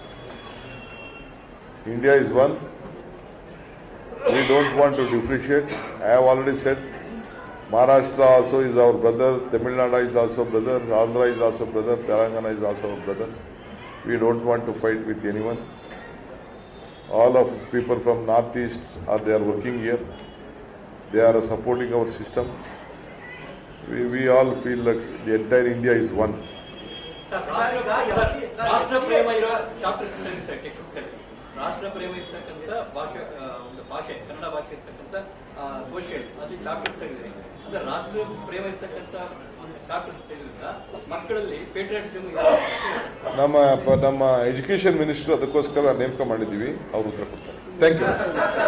India is one. We don't want to differentiate. I have already said, Maharashtra also is our brother, Tamil Nadu is also brother, Andhra is also brother, Telangana is also our brothers. We don't want to fight with anyone. All of people from Northeast are they are working here. They are supporting our system. We, we all feel that the entire India is one. Sir ರಾಷ್ಟ್ರ ರಾಷ್ಟ್ರ ಪ್ರೇಮ ಇರೋ chapters sir text book ರಾಷ್ಟ್ರ ಪ್ರೇಮ ಇರ್ತಕ್ಕಂಥ ಭಾಷೆ ಆ, ಒಂದು ಭಾಷೆ ಕನ್ನಡ ಭಾಷೆ ಇರ್ತಕ್ಕಂಥ ಸೋಷಿಯಲ್ ಅಲ್ಲಿ ಚಾಪ್ಟರ್ಸ್ ತೆಗೆದಿದೆ. ಅಂದ್ರೆ ರಾಷ್ಟ್ರ ಪ್ರೇಮ ಇರ್ತಕ್ಕಂಥ ಒಂದು ಚಾಪ್ಟರ್ಸ್ ತೆಗೆದ್ರಿಂದ ಮಕ್ಕಳಲ್ಲಿ ಪೇಟ್ರಿಯಾಟಿಸಮ್ ನಮ್ಮ ಪ- ನಮ್ಮ ಎಜುಕೇಶನ್ ಮಿನಿಸ್ಟರ್ ಅದಕ್ಕೋಸ್ಕರ ನೇಮಕ ಮಾಡಿದ್ದೀವಿ, ಅವರು ಉತ್ತರ ಕೊಡ್ತಾರೆ. Thank you.